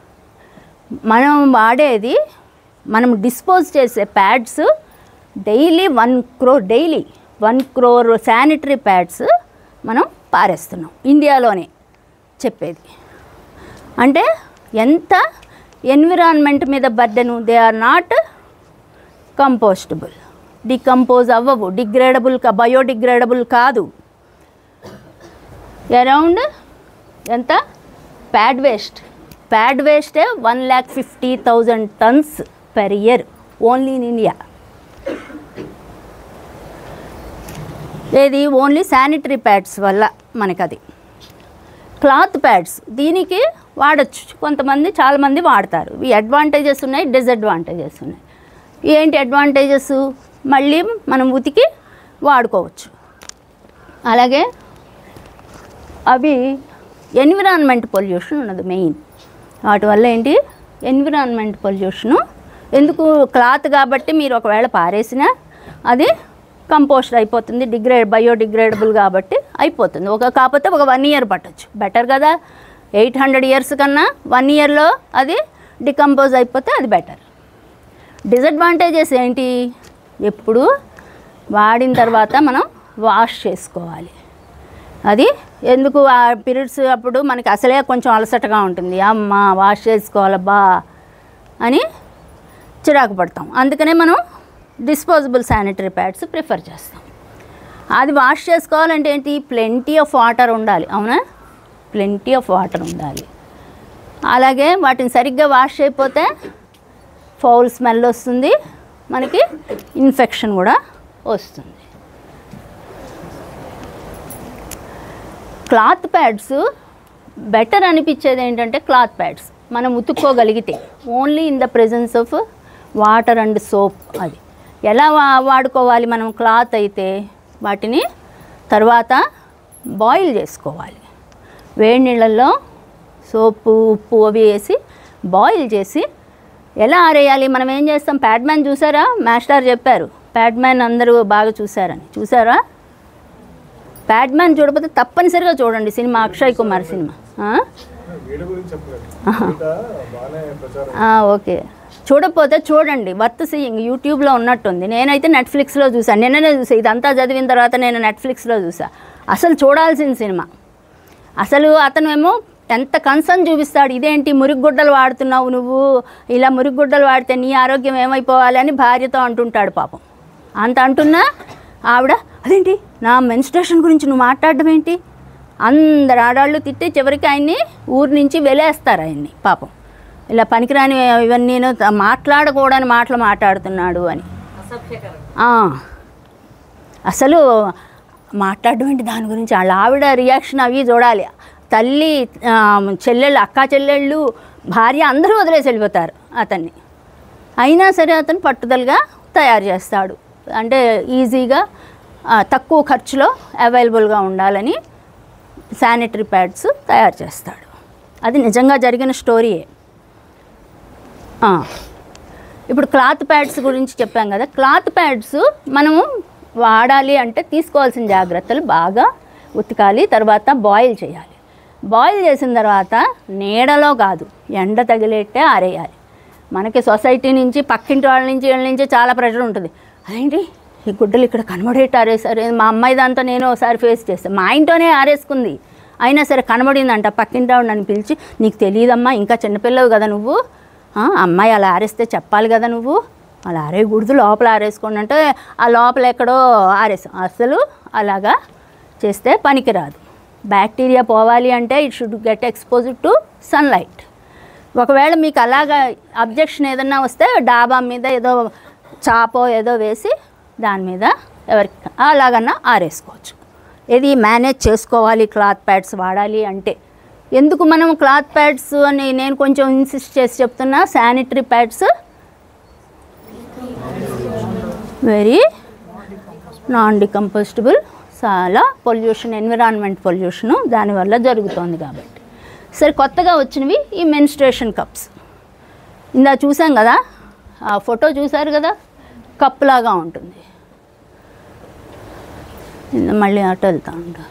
మనం వాడేది, మనం డిస్పోజ్ చేసే pads daily one crore daily one crore sanitary pads మనం పారేస్తున్నాం ఇండియాలోనే. చెప్పేది అంటే ఎంత ఎన్విరాన్మెంట్ మీద burden. They are not compostable, decompose అవ్వవు, డిగ్రేడబుల్, బయోడిగ్రేడబుల్ కాదు. అరౌండ్ ఎంత ప్యాడ్ వేస్ట్? ప్యాడ్ వేస్టే one lakh fifty thousand tons per year only in India. ఏది? ఓన్లీ శానిటరీ ప్యాడ్స్ వల్ల మనకది. క్లాత్ ప్యాడ్స్ దీనికి వాడచ్చు, కొంతమంది చాలామంది వాడతారు. ఈ అడ్వాంటేజెస్ ఉన్నాయి, డిసడ్వాంటేజెస్ ఉన్నాయి. ఏంటి అడ్వాంటేజెస్? మళ్ళీ మనం ఉతికి వాడుకోవచ్చు. అలాగే అవి ఎన్విరాన్మెంట్ పొల్యూషన్ ఉన్నది మెయిన్. వాటి వల్ల ఏంటి? Environment pollution. ఎందుకు? క్లాత్ కాబట్టి మీరు ఒకవేళ పారేసినా అది కంపోస్ట్ అయిపోతుంది, డిగ్రేడ్ బయోడిగ్రేడబుల్ కాబట్టి అయిపోతుంది. ఒక కాకపోతే ఒక వన్ ఇయర్ పట్టచ్చు. బెటర్ కదా, ఎయిట్ హండ్రెడ్ ఇయర్స్ కన్నా వన్ ఇయర్లో అది డికంపోజ్ అయిపోతే అది బెటర్. డిసడ్వాంటేజెస్ ఏంటి? ఎప్పుడు వాడిన తర్వాత మనం వాష్ చేసుకోవాలి. అది ఎందుకు? ఆ పీరియడ్స్ అప్పుడు మనకి అసలే కొంచెం అలసటగా ఉంటుంది, అమ్మ వాష్ చేసుకోవాలబ్బా అని చిరాకు పడతాం. అందుకనే మనం డిస్పోజబుల్ శానిటరీ ప్యాడ్స్ ప్రిఫర్ చేస్తాం. అది వాష్ చేసుకోవాలంటే ఏంటి? ప్లెంటీ ఆఫ్ వాటర్ ఉండాలి. అవునా? ప్లెంటీ ఆఫ్ వాటర్ ఉండాలి. అలాగే వాటిని సరిగ్గా వాష్ చేయకపోతే ఫౌల్ స్మెల్ వస్తుంది, మనకి ఇన్ఫెక్షన్ కూడా వస్తుంది. క్లాత్ ప్యాడ్స్ బెటర్ అనిపించేది ఏంటంటే, క్లాత్ ప్యాడ్స్ మనం ఉతుక్కోగలిగితే only in the presence of water and soap. అది ఎలా వా వాడుకోవాలి మనం? క్లాత్ అయితే వాటిని తర్వాత బాయిల్ చేసుకోవాలి. వేడి నీళ్ళల్లో సోపు ఉప్పు అవి వేసి బాయిల్ చేసి ఎలా ఆరేయాలి? మనం ఏం చేస్తాం? ప్యాడ్ మ్యాన్ చూసారా? మాస్టర్ చెప్పారు, ప్యాడ్ మ్యాన్ అందరూ బాగా చూసారని. చూసారా? ప్యాడ్ మ్యాన్ చూడకపోతే తప్పనిసరిగా చూడండి సినిమా, అక్షయ్ కుమార్ సినిమా. ఓకే, చూడకపోతే చూడండి, వర్త్ సీయింగ్. యూట్యూబ్లో ఉన్నట్టుంది. నేనైతే నెట్ఫ్లిక్స్లో చూసాను, నిన్ననే చూసా. ఇదంతా చదివిన తర్వాత నేను నెట్ఫ్లిక్స్లో చూసా. అసలు చూడాల్సిన సినిమా. అసలు అతను ఏమో ఎంత కన్సర్న్ చూపిస్తాడు. ఇదేంటి మురిగుడ్డలు వాడుతున్నావు నువ్వు, ఇలా మురిగుడ్డలు వాడితే నీ ఆరోగ్యం ఏమైపోవాలి అని భార్యతో అంటుంటాడు పాపం. అంత అంటున్నా ఆవిడ అదేంటి నా మెన్స్ట్రేషన్ గురించి నువ్వు మాట్లాడడం ఏంటి, అందరు ఆడాళ్ళు తిట్టి చివరికి ఆయన్ని ఊరి నుంచి వెలేస్తారు ఆయన్ని పాపం. ఇలా పనికిరాని ఇవన్నీ మాట్లాడకూడని మాటలు మాట్లాడుతున్నాడు అని. అసలు మాట్లాడడం ఏంటి దాని గురించి, వాళ్ళ ఆవిడ రియాక్షన్ అవి చూడాలి. తల్లి చెల్లెళ్ళు అక్క చెల్లెళ్ళు భార్య అందరూ వదిలేసి వెళ్ళిపోతారు అతన్ని. అయినా సరే అతను పట్టుదలగా తయారు చేస్తాడు. అంటే ఈజీగా తక్కువ ఖర్చులో అవైలబుల్గా ఉండాలని శానిటరీ ప్యాడ్స్ తయారు చేస్తాడు. అది నిజంగా జరిగిన స్టోరీయే. ఇప్పుడు క్లాత్ ప్యాడ్స్ గురించి చెప్పాం కదా. క్లాత్ ప్యాడ్స్ మనము వాడాలి అంటే తీసుకోవాల్సిన జాగ్రత్తలు బాగా ఉతకాలి, తర్వాత బాయిల్ చేయాలి. బాయిల్ చేసిన తర్వాత నీడలో కాదు ఎండ తగిలేట్టే ఆరేయాలి. మనకి సొసైటీ నుంచి పక్కింటి వాళ్ళ నుంచి వీళ్ళ నుంచి చాలా ప్రెషర్ ఉంటుంది. అదేంటి ఈ గుడ్డలు ఇక్కడ కనబడేట్టు ఆరేసారు. మా అమ్మాయి దాంతో నేను ఒకసారి ఫేస్ చేస్తాను. మా ఇంట్లోనే ఆరేసుకుంది, అయినా సరే కనబడిందంట. పక్కింటి వాడు నన్ను పిలిచి నీకు తెలియదమ్మా ఇంకా చిన్నపిల్లవు కదా నువ్వు, అమ్మాయి అలా ఆరేస్తే చెప్పాలి కదా నువ్వు, అలా ఆరేయకూడదు లోపల ఆరేసుకోండి అంటే ఆ లోపల ఎక్కడో ఆరేసాం. అసలు అలాగా చేస్తే పనికిరాదు. బ్యాక్టీరియా పోవాలి అంటే it should get exposed to sunlight. ఒకవేళ మీకు అలాగా అబ్జెక్షన్ ఏదన్నా వస్తే డాబా మీద ఏదో చాపో ఏదో వేసి దాని మీద ఎవరికి అలాగన్నా ఆరేసుకోవచ్చు. ఇది మేనేజ్ చేసుకోవాలి క్లాత్ ప్యాడ్స్ వాడాలి అంటే. ఎందుకు మనం క్లాత్ ప్యాడ్స్ అని నేను కొంచెం ఇన్సిస్ట్ చేసి చెప్తున్నా, sanitary pads very non decompostable. చాలా పొల్యూషన్, ఎన్విరాన్మెంట్ పొల్యూషను దానివల్ల జరుగుతోంది కాబట్టి. సరే కొత్తగా వచ్చినవి ఈ మెన్స్ట్రేషన్ కప్స్. ఇందా చూసాం కదా, ఆ ఫోటో చూసారు కదా, కప్ లాగా ఉంటుంది. మళ్ళీ అటు వెళ్తా ఉంటా.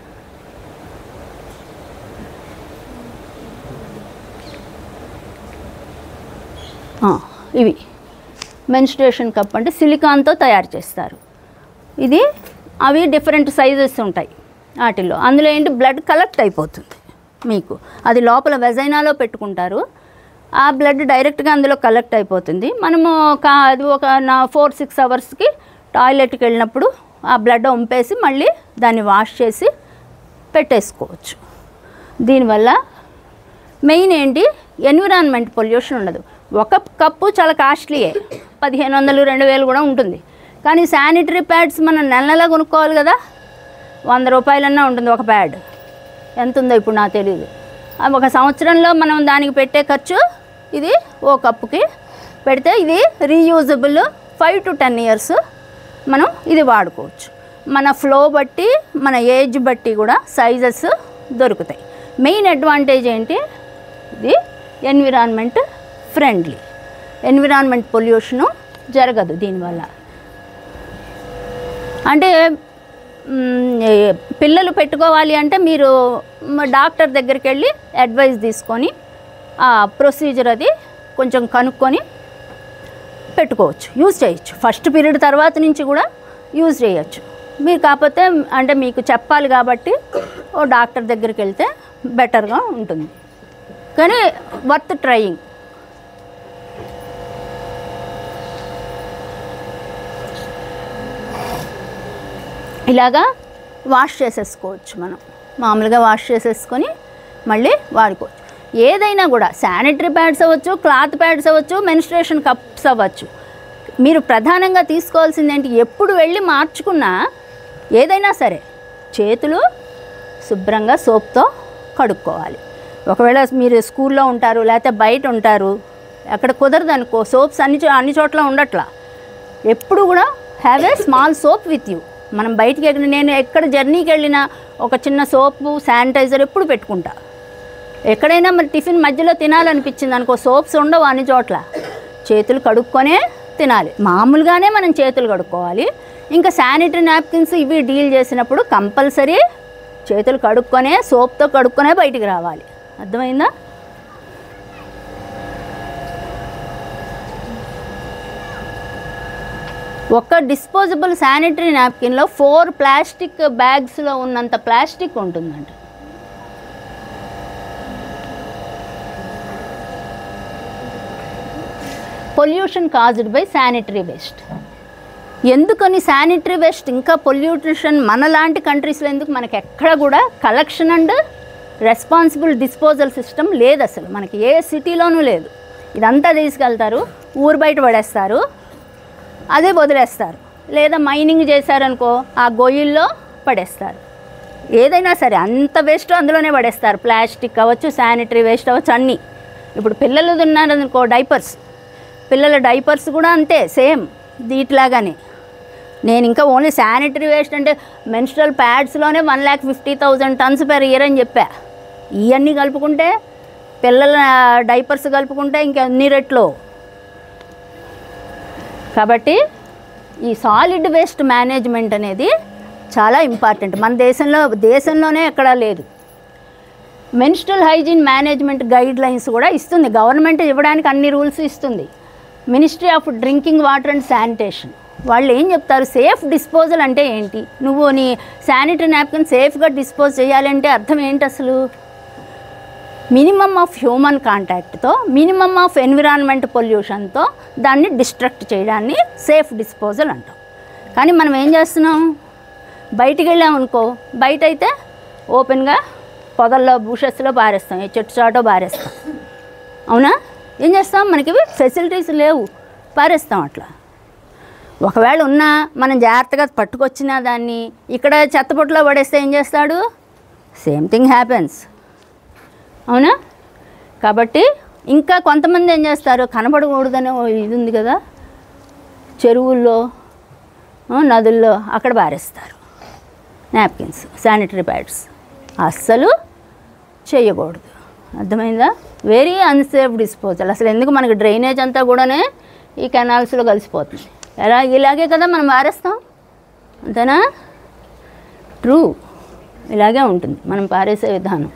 ఇవి మెన్స్ట్రేషన్ కప్ అంటే సిలికాన్తో తయారు చేస్తారు. ఇది అవి డిఫరెంట్ సైజెస్ ఉంటాయి వాటిల్లో. అందులో ఏంటి బ్లడ్ కలెక్ట్ అయిపోతుంది మీకు, అది లోపల వెజైనాలో పెట్టుకుంటారు. ఆ బ్లడ్ డైరెక్ట్గా అందులో కలెక్ట్ అయిపోతుంది. మనము కా అది ఒక నా ఫోర్ సిక్స్ అవర్స్కి టాయిలెట్కి వెళ్ళినప్పుడు ఆ బ్లడ్ వంపేసి మళ్ళీ దాన్ని వాష్ చేసి పెట్టేసుకోవచ్చు. దీనివల్ల మెయిన్ ఏంటి, ఎన్విరాన్మెంట్ పొల్యూషన్ ఉండదు. ఒక కప్పు చాలా కాస్ట్లీయే, పదిహేను వందలు రెండు వేలు కూడా ఉంటుంది. కానీ శానిటరీ ప్యాడ్స్ మనం నెల నెల కొనుక్కోవాలి కదా, వంద రూపాయలన్నా ఉంటుంది ఒక ప్యాడ్. ఎంత ఉందో ఇప్పుడు నాకు తెలియదు. ఒక సంవత్సరంలో మనం దానికి పెట్టే ఖర్చు ఇది ఓ కప్పుకి పెడితే ఇది reusable. Five to ten years మనం ఇది వాడుకోవచ్చు. మన ఫ్లో బట్టి మన ఏజ్ బట్టి కూడా సైజెస్ దొరుకుతాయి. మెయిన్ అడ్వాంటేజ్ ఏంటి, ఇది ఎన్విరాన్మెంట్ ఫ్రెండ్లీ, ఎన్విరాన్మెంట్ పొల్యూషను జరగదు దీనివల్ల. అంటే పిల్లలు పెట్టుకోవాలి అంటే మీరు డాక్టర్ దగ్గరికి వెళ్ళి అడ్వైస్ తీసుకొని ఆ ప్రొసీజర్ అది కొంచెం కనుక్కొని పెట్టుకోవచ్చు, యూజ్ చేయొచ్చు. ఫస్ట్ పీరియడ్ తర్వాత నుంచి కూడా యూజ్ చేయొచ్చు. మీరు కాకపోతే అంటే మీకు చెప్పాలి కాబట్టి ఓ డాక్టర్ దగ్గరికి వెళ్తే బెటర్గా ఉంటుంది. కానీ వర్త్ ట్రయింగ్. ఇలాగా వాష్ చేసేసుకోవచ్చు. మనం మామూలుగా వాష్ చేసేసుకొని మళ్ళీ వాడుకోవచ్చు. ఏదైనా కూడా శానిటరీ ప్యాడ్స్ అవ్వచ్చు, క్లాత్ ప్యాడ్స్ అవ్వచ్చు, మెన్స్ట్రేషన్ కప్స్ అవ్వచ్చు. మీరు ప్రధానంగా తీసుకోవాల్సింది ఏంటి, ఎప్పుడు వెళ్ళి మార్చుకున్నా ఏదైనా సరే చేతులు శుభ్రంగా సోప్తో కడుక్కోవాలి. ఒకవేళ మీరు స్కూల్లో ఉంటారు లేకపోతే బయట ఉంటారు, అక్కడ కుదరదు అనుకో, సోప్స్ అన్ని అన్ని చోట్ల ఉండట్లా. ఎప్పుడు కూడా have a small soap with you. మనం బయటికి ఎక్కడ నేను ఎక్కడ జర్నీకి వెళ్ళినా ఒక చిన్న సోపు శానిటైజర్ ఎప్పుడు పెట్టుకుంటా. ఎక్కడైనా మరి టిఫిన్ మధ్యలో తినాలనిపించింది అనుకో, సోప్స్ ఉండవు అన్ని చోట్ల, చేతులు కడుక్కొనే తినాలి. మామూలుగానే మనం చేతులు కడుక్కోవాలి. ఇంకా శానిటరీ నాప్కిన్స్ ఇవి డీల్ చేసినప్పుడు కంపల్సరీ చేతులు కడుక్కొనే సోప్తో కడుక్కొనే బయటికి రావాలి. అర్థమైందా? ఒక డిస్పోజబుల్ శానిటరీ నాప్కిన్లో ఫోర్ ప్లాస్టిక్ బ్యాగ్స్లో ఉన్నంత ప్లాస్టిక్ ఉంటుందంట. Pollution caused by sanitary waste. ఎందుకని శానిటరీ వేస్ట్ ఇంకా పొల్యూషన్ మనలాంటి కంట్రీస్లో ఎందుకు? మనకి ఎక్కడ కూడా collection and responsible disposal system లేదు అసలు, మనకి ఏ సిటీలోనూ లేదు. ఇదంతా తీసుకెళ్తారు, ఊరు బయట పడేస్తారు, అదే వదిలేస్తారు. లేదా మైనింగ్ చేశారనుకో ఆ గొయ్యిల్లో పడేస్తారు. ఏదైనా సరే అంత వేస్ట్ అందులోనే పడేస్తారు. ప్లాస్టిక్ అవ్వచ్చు, శానిటరీ వేస్ట్ అవ్వచ్చు, అన్నీ. ఇప్పుడు పిల్లలు ఉన్నారనుకో డైపర్స్, పిల్లల డైపర్స్ కూడా అంతే సేమ్ దీట్లాగానే. నేను ఇంకా ఓన్లీ శానిటరీ వేస్ట్ అంటే మెన్స్ట్రల్ ప్యాడ్స్లోనే one lakh fifty thousand tons per year అని చెప్పా. ఇవన్నీ కలుపుకుంటే పిల్లల డైపర్స్ కలుపుకుంటే ఇంకా అన్ని రెట్లు. కాబట్టి ఈ సాలిడ్ వేస్ట్ మేనేజ్మెంట్ అనేది చాలా ఇంపార్టెంట్. మన దేశంలో దేశంలోనే ఎక్కడా లేదు. Menstrual hygiene management guidelines కూడా ఇస్తుంది గవర్నమెంట్, ఇవ్వడానికి అన్ని రూల్స్ ఇస్తుంది. Ministry of drinking water and sanitation వాళ్ళు ఏం చెప్తారు? సేఫ్ డిస్పోజల్ అంటే ఏంటి? నువ్వు నీ శానిటరీ నాప్కిన్ సేఫ్గా డిస్పోజ్ చేయాలంటే అర్థం ఏంటి అసలు? మినిమమ్ ఆఫ్ హ్యూమన్ కాంటాక్ట్తో, మినిమమ్ ఆఫ్ ఎన్విరాన్మెంట్ పొల్యూషన్తో దాన్ని డిస్ట్రక్ట్ చేయడాన్ని సేఫ్ డిస్పోజల్ అంటాం. కానీ మనం ఏం చేస్తున్నాం? బయటికి వెళ్ళామనుకో, బయట అయితే ఓపెన్గా పొదల్లో బుషెస్లో పారేస్తాం, ఏ చెట్టు చాటో పారేస్తాం. అవునా? ఏం చేస్తాం? మనకి ఫెసిలిటీస్ లేవు, పారేస్తాం అట్లా. ఒకవేళ ఉన్నా మనం జాగ్రత్తగా పట్టుకొచ్చినా దాన్ని ఇక్కడ చెత్తపొట్టులో పడేస్తే ఏం చేస్తాడు? Same thing happens. అవునా? కాబట్టి ఇంకా కొంతమంది ఏం చేస్తారు? కనపడకూడదనే ఇది ఉంది కదా, చెరువుల్లో నదుల్లో అక్కడ పారేస్తారు నాప్కిన్స్, శానిటరీ ప్యాడ్స్. అస్సలు చేయకూడదు. అర్థమైందా? Very unsafe disposal. అసలు ఎందుకు? మనకి డ్రైనేజ్ అంతా కూడానే ఈ కెనాల్స్లో కలిసిపోతుంది. ఎలా? ఇలాగే కదా మనం పారేస్తాం, అంతేనా? ట్రూ, ఇలాగే ఉంటుంది మనం పారేసే విధానం.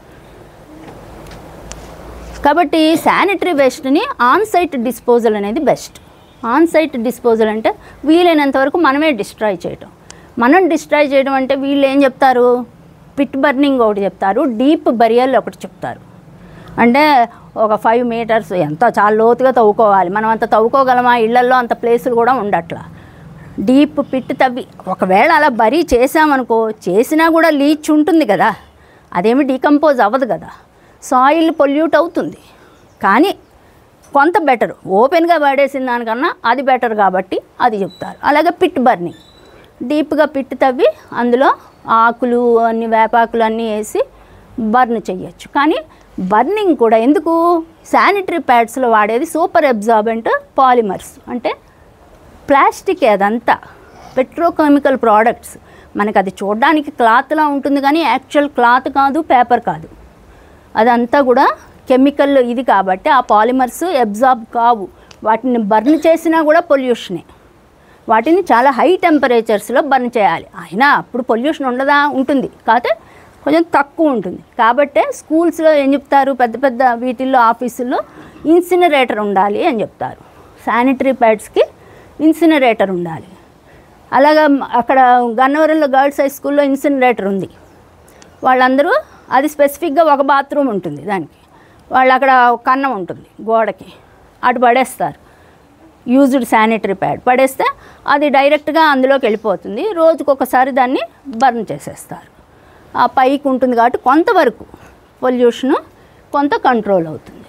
కాబట్టి శానిటరీ వేస్ట్ని ఆన్ సైట్ డిస్పోజల్ అనేది బెస్ట్. ఆన్ సైట్ డిస్పోజల్ అంటే వీలైనంత వరకు మనమే డిస్ట్రాయ్ చేయటం. మనం డిస్ట్రాయ్ చేయడం అంటే వీళ్ళు ఏం చెప్తారు? పిట్ బర్నింగ్ ఒకటి చెప్తారు, డీప్ బరియల్ ఒకటి చెప్తారు. అంటే ఒక ఫైవ్ మీటర్స్ ఎంత చాలా లోతుగా తవ్వుకోవాలి. మనం అంత తవ్వుకోగలమా? ఇళ్లల్లో అంత ప్లేసులు కూడా ఉండట్లా. డీప్ పిట్ తవ్వి ఒకవేళ అలా బరీ చేసామనుకో, చేసినా కూడా లీచ్ ఉంటుంది కదా, అదేమి డీకంపోజ్ అవ్వదు కదా, సాయిల్ పొల్యూట్ అవుతుంది. కానీ కొంత బెటర్, ఓపెన్గా పడేసిన దానికన్నా అది బెటర్ కాబట్టి అది చెప్తారు. అలాగే పిట్ బర్నింగ్, డీప్గా పిట్ తవ్వి అందులో ఆకులు అన్ని వేపాకులు అన్నీ వేసి బర్న్ చేయొచ్చు. కానీ బర్నింగ్ కూడా ఎందుకు? శానిటరీ ప్యాడ్స్లో వాడేది సూపర్ అబ్జార్బెంట్ పాలిమర్స్, అంటే ప్లాస్టిక్, అదంతా పెట్రోకెమికల్ ప్రోడక్ట్స్. మనకు అది చూడడానికి క్లాత్లా ఉంటుంది కానీ యాక్చువల్ క్లాత్ కాదు, పేపర్ కాదు, అదంతా కూడా కెమికల్ ఇది. కాబట్టి ఆ పాలిమర్స్ అబ్జార్బ్ కావు. వాటిని బర్న్ చేసినా కూడా పొల్యూషనే. వాటిని చాలా హై టెంపరేచర్స్లో బర్న్ చేయాలి. అయినా అప్పుడు పొల్యూషన్ ఉండదా? ఉంటుంది, కాకపోతే కొంచెం తక్కువ ఉంటుంది. కాబట్టే స్కూల్స్లో ఏం చెప్తారు? పెద్ద పెద్ద వీటిల్లో ఆఫీసుల్లో ఇన్సినరేటర్ ఉండాలి అని చెప్తారు. శానిటరీ ప్యాడ్స్కి ఇన్సినరేటర్ ఉండాలి. అలాగా అక్కడ గన్నవరంలో గర్ల్స్ హై స్కూల్లో ఇన్సినరేటర్ ఉంది. వాళ్ళందరూ అది స్పెసిఫిక్గా ఒక బాత్రూమ్ ఉంటుంది దానికి, వాళ్ళు అక్కడ కన్నం ఉంటుంది గోడకి, అటు పడేస్తారు యూజ్డ్ శానిటరీ ప్యాడ్. పడేస్తే అది డైరెక్ట్గా అందులోకి వెళ్ళిపోతుంది. రోజుకొకసారి దాన్ని బర్న్ చేసేస్తారు. ఆ పైకి ఉంటుంది కాబట్టి కొంతవరకు పొల్యూషను కొంత కంట్రోల్ అవుతుంది.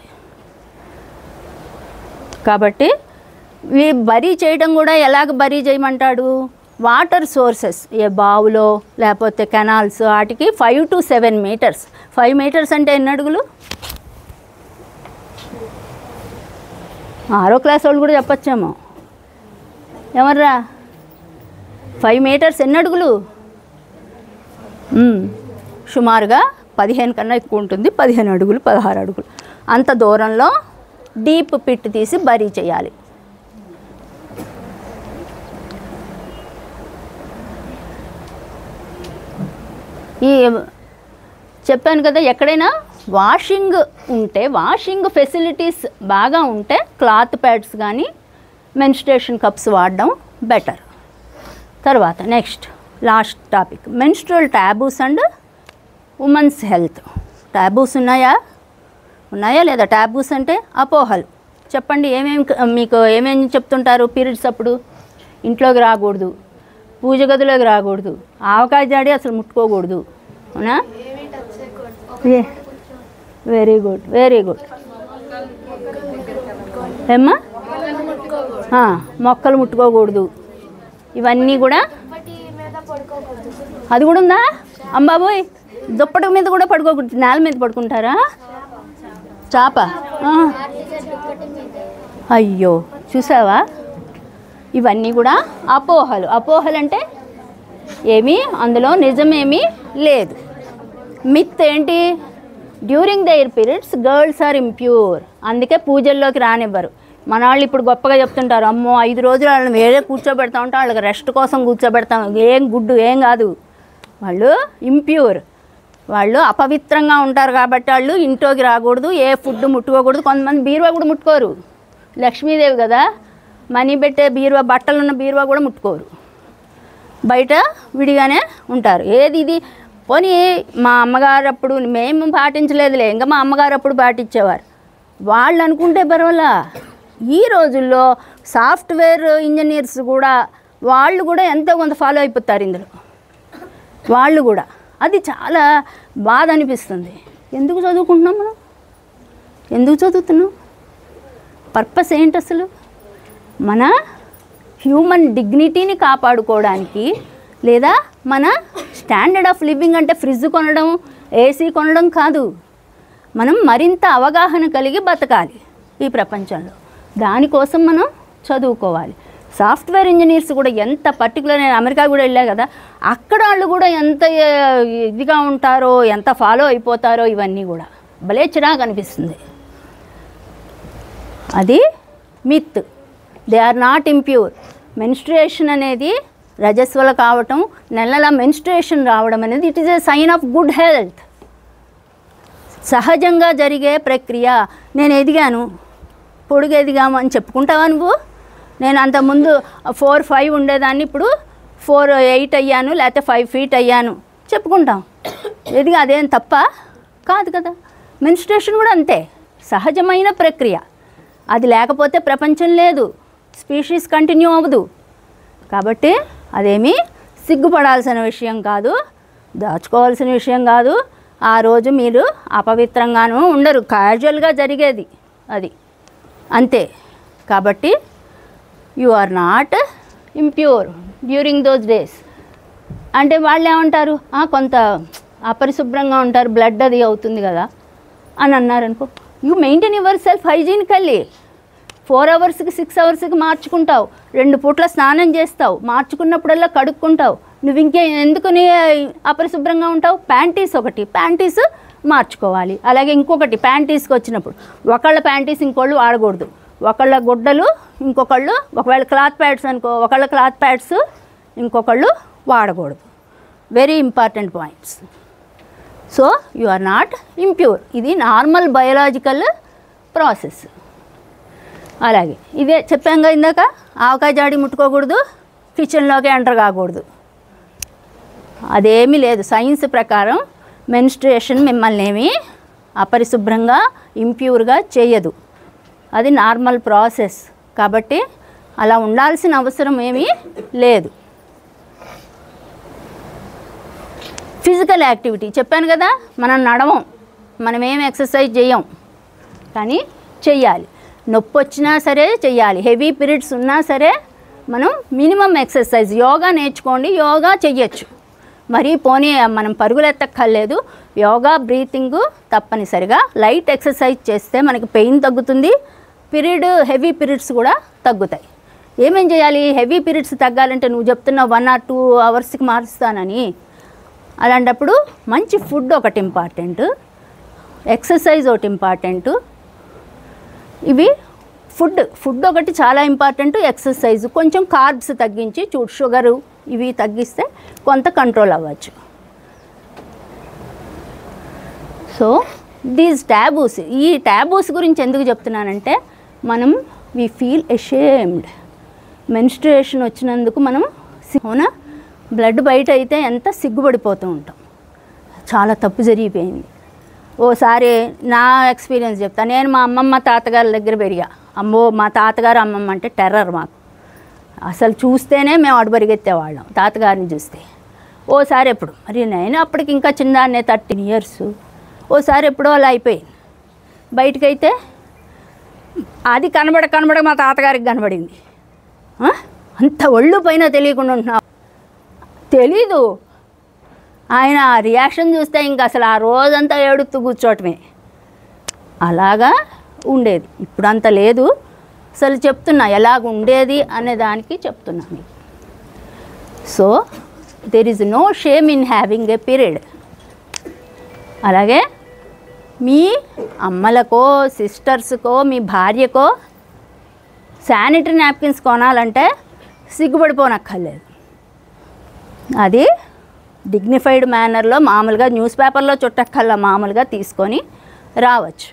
కాబట్టి ఈ బరీ చేయడం కూడా ఎలాగ బరీ చేయమంటాడు? వాటర్ సోర్సెస్, ఏ బావులో లేకపోతే కెనాల్స్, వాటికి five to seven metres. Five metres అంటే ఎన్ని అడుగులు? ఆరో క్లాస్ వాళ్ళు కూడా చెప్పచ్చేమో. ఎవర్రా? ఫైవ్ మీటర్స్ ఎన్ని అడుగులు? సుమారుగా పదిహేను కన్నా ఎక్కువ ఉంటుంది. పదిహేను అడుగులు, పదహారు అడుగులు అంత దూరంలో డీప్ పిట్ తీసి బరీ చేయాలి. ఈ చెప్పాను కదా, ఎక్కడైనా వాషింగ్ ఉంటే, వాషింగ్ ఫెసిలిటీస్ బాగా ఉంటే క్లాత్ ప్యాడ్స్ కానీ మెన్స్ట్రుయేషన్ కప్స్ వాడడం బెటర్. తర్వాత next last topic, menstrual taboos and women's health. Taboos ఉన్నాయా? ఉన్నాయా లేదా? టాబూస్ అంటే అపోహలు. చెప్పండి, ఏమేమి మీకు ఏమేమి చెప్తుంటారు పీరియడ్స్ అప్పుడు? ఇంట్లోకి రాకూడదు, పూజ గదిలోకి రాకూడదు, ఆవకాయ జాడి అసలు ముట్టుకోకూడదు, అవునా? Very good, very good. ఏమ్మా? మొక్కలు ముట్టుకోకూడదు, ఇవన్నీ కూడా. అది కూడా ఉందా? అంబాబోయ్, దుప్పటి మీద కూడా పడుకోకూడదు, నేల మీద పడుకుంటారా? చాప? అయ్యో, చూసావా? ఇవన్నీ కూడా అపోహలు. అపోహలు అంటే ఏమీ అందులో నిజమేమీ లేదు. మిత్ ఏంటి? During their periods girls are impure, అందుకే పూజల్లోకి రానివ్వరు. మన వాళ్ళు ఇప్పుడు గొప్పగా చెప్తుంటారు, అమ్మో ఐదు రోజులు వాళ్ళని వేరే కూర్చోబెడతా ఉంటాం, వాళ్ళకి రెస్ట్ కోసం కూర్చోబెడతాం. ఏం గుడ్డు, ఏం కాదు. వాళ్ళు ఇంప్యూర్, వాళ్ళు అపవిత్రంగా ఉంటారు కాబట్టి వాళ్ళు ఇంట్లోకి రాకూడదు, ఏ ఫుడ్ ముట్టుకోకూడదు. కొంతమంది బీరువా కూడా ముట్టుకోరు, లక్ష్మీదేవి కదా, మనీ పెట్టే బీరువా, బట్టలున్న బీరువా కూడా ముట్టుకోరు, బయట విడిగానే ఉంటారు. ఏది ఇది? పోనీ మా అమ్మగారు అప్పుడు మేము పాటించలేదులే, ఇంకా మా అమ్మగారు అప్పుడు పాటించేవారు, వాళ్ళు అనుకుంటే పర్వాలా. ఈ రోజుల్లో సాఫ్ట్వేర్ ఇంజనీర్స్ కూడా వాళ్ళు కూడా ఎంతో కొంత ఫాలో అయిపోతారు ఇందులో, వాళ్ళు కూడా. అది చాలా బాధ అనిపిస్తుంది. ఎందుకు చదువుకుంటున్నాం మనం? ఎందుకు చదువుతున్నాం? పర్పస్ ఏంటి అసలు? మన హ్యూమన్ డిగ్నిటీని కాపాడుకోవడానికి, లేదా మన స్టాండర్డ్ ఆఫ్ లివింగ్ అంటే ఫ్రిడ్జ్ కొనడం, ఏసీ కొనడం కాదు. మనం మరింత అవగాహన కలిగి బతకాలి ఈ ప్రపంచంలో, దానికోసం మనం చదువుకోవాలి. సాఫ్ట్వేర్ ఇంజనీర్స్ కూడా ఎంత పర్టికులర్, నేను అమెరికా కూడా వెళ్ళా కదా, అక్కడ వాళ్ళు కూడా ఎంత ఇదిగా ఉంటారో, ఎంత ఫాలో అయిపోతారో, ఇవన్నీ కూడా భలే చిరాకు అనిపిస్తుంది. అది myth. They are not impure. Menstruation అనేది రజస్వల కావటం, నెలల మెన్స్ట్రుయేషన్ రావడం అనేది it is a sign of good health. సహజంగా జరిగే ప్రక్రియ. నేను ఎదిగాను, పొడుగు ఎదిగాము అని చెప్పుకుంటావా నువ్వు? నేను అంతకుముందు ఫోర్ ఫైవ్ ఉండేదాన్ని, ఇప్పుడు ఫోర్ ఎయిట్ అయ్యాను, లేకపోతే ఫైవ్ ఫీట్ అయ్యాను చెప్పుకుంటాం. ఎదిగా అదేం తప్ప కాదు కదా. మెన్స్ట్రుయేషన్ కూడా అంతే, సహజమైన ప్రక్రియ. అది లేకపోతే ప్రపంచం లేదు, స్పీషీస్ కంటిన్యూ అవ్వదు. కాబట్టి అదేమీ సిగ్గుపడాల్సిన విషయం కాదు, దాచుకోవాల్సిన విషయం కాదు. ఆ రోజు మీరు అపవిత్రంగానూ ఉండరు, క్యాజువల్గా జరిగేది అది, అంతే. కాబట్టి you are not impure during those days. అంటే వాళ్ళు ఏమంటారు, కొంత అపరిశుభ్రంగా ఉంటారు, బ్లడ్ అది అవుతుంది కదా అని అన్నారనుకో. You maintain yourself hygienically. Four అవర్స్కి సిక్స్ అవర్స్కి మార్చుకుంటావు, రెండు పూట్ల స్నానం చేస్తావు, మార్చుకున్నప్పుడల్లా కడుక్కుంటావు. నువ్వు ఇంకే ఎందుకుని అపరిశుభ్రంగా ఉంటావు? ప్యాంటీస్ ఒకటి, ప్యాంటీస్ మార్చుకోవాలి. అలాగే ఇంకొకటి, ప్యాంటీస్కి వచ్చినప్పుడు ఒకళ్ళ ప్యాంటీస్ ఇంకోళ్ళు వాడకూడదు, ఒకళ్ళ గుడ్డలు ఇంకొకళ్ళు, ఒకవేళ క్లాత్ ప్యాడ్స్ అనుకో, ఒకళ్ళ క్లాత్ ప్యాడ్స్ ఇంకొకళ్ళు వాడకూడదు. Very important points. So you are not impure. ఇది నార్మల్ బయోలాజికల్ ప్రాసెస్. అలాగే ఇదే చెప్పాంగా ఇందాక, ఆవకాయ జాడి ముట్టుకోకూడదు, కిచెన్లోకి ఎంటర్ కాకూడదు, అదేమీ లేదు. సైన్స్ ప్రకారం మెన్స్ట్రుయేషన్ మిమ్మల్ని ఏమీ అపరిశుభ్రంగా, ఇంప్యూర్గా చేయదు. అది నార్మల్ ప్రాసెస్. కాబట్టి అలా ఉండాల్సిన అవసరం ఏమీ లేదు. ఫిజికల్ యాక్టివిటీ చెప్పాను కదా, మనం నడవం, మనం ఏం ఎక్సర్సైజ్ చేయం, కానీ చెయ్యాలి. నొప్పి వచ్చినా సరే చెయ్యాలి, హెవీ పీరియడ్స్ ఉన్నా సరే మనం మినిమం ఎక్సర్సైజ్, యోగా నేర్చుకోండి, యోగా చెయ్యొచ్చు. మరీ పోనీ మనం పరుగులు ఎత్తక్కర్లేదు, యోగా, బ్రీతింగ్ తప్పనిసరిగా. లైట్ ఎక్సర్సైజ్ చేస్తే మనకి పెయిన్ తగ్గుతుంది, పీరియడ్ హెవీ పీరియడ్స్ కూడా తగ్గుతాయి. ఏమేం చేయాలి? హెవీ పీరియడ్స్ తగ్గాలంటే నువ్వు చెప్తున్నావు వన్ ఆర్ టూ అవర్స్కి మారుస్తానని, అలాంటప్పుడు మంచి ఫుడ్ ఒకటి ఇంపార్టెంట్, ఎక్సర్సైజ్ ఒకటి ఇంపార్టెంట్. ఇవి ఫుడ్ ఫుడ్ ఒకటి చాలా ఇంపార్టెంట్, ఎక్సర్సైజ్ కొంచెం కార్బ్స్ తగ్గించి, చూడు షుగరు ఇవి తగ్గిస్తే కొంత కంట్రోల్ అవ్వచ్చు. సో దీస్ ట్యాబూస్, ఈ ట్యాబూస్ గురించి ఎందుకు చెప్తున్నానంటే, మనం వీ ఫీల్ అషేమ్డ్. మెన్స్ట్రుయేషన్ వచ్చినందుకు మనం, అవునా, బ్లడ్ బయట అయితే ఎంత సిగ్గుపడిపోతూ ఉంటాం, చాలా తప్పు జరిగిపోయింది. ఓసారి నా ఎక్స్పీరియన్స్ చెప్తాను. నేను మా అమ్మమ్మ తాతగారి దగ్గర పెరిగా, అమ్మో మా తాతగారు అమ్మమ్మ అంటే టెర్రర్ మాకు. అసలు చూస్తేనే మేము అడుబరిగెత్తేవాళ్ళం తాతగారిని చూస్తే. ఓసారి ఎప్పుడు మరి నేను అప్పటికి ఇంకా చిన్నదాన్నే థర్టీన్ ఇయర్స్ ఓసారి ఎప్పుడో అలా అయిపోయింది. బయటకైతే అది కనబడ కనబడ మా తాతగారికి కనబడింది. అంత ఒళ్ళు పైన తెలియకుండా ఉంటున్నావు తెలీదు. ఆయన రియాక్షన్ చూస్తే ఇంకా అసలు ఆ రోజంతా ఏడుస్తూ కూర్చోవటమే. అలాగా ఉండేది. ఇప్పుడు అంత లేదు. అసలు చెప్తున్నా ఎలాగ ఉండేది అనే దానికి చెప్తున్నా మీకు. So there is no shame in having a period. అలాగే మీ అమ్మలకో సిస్టర్స్కో మీ భార్యకో శానిటరీ నాప్కిన్స్ కొనాలంటే సిగ్గుపడిపోనక్కర్లేదు. అది డిగ్నిఫైడ్ మేనర్లో మామూలుగా న్యూస్ పేపర్లో చుట్టక్కల్లా మామూలుగా తీసుకొని రావచ్చు.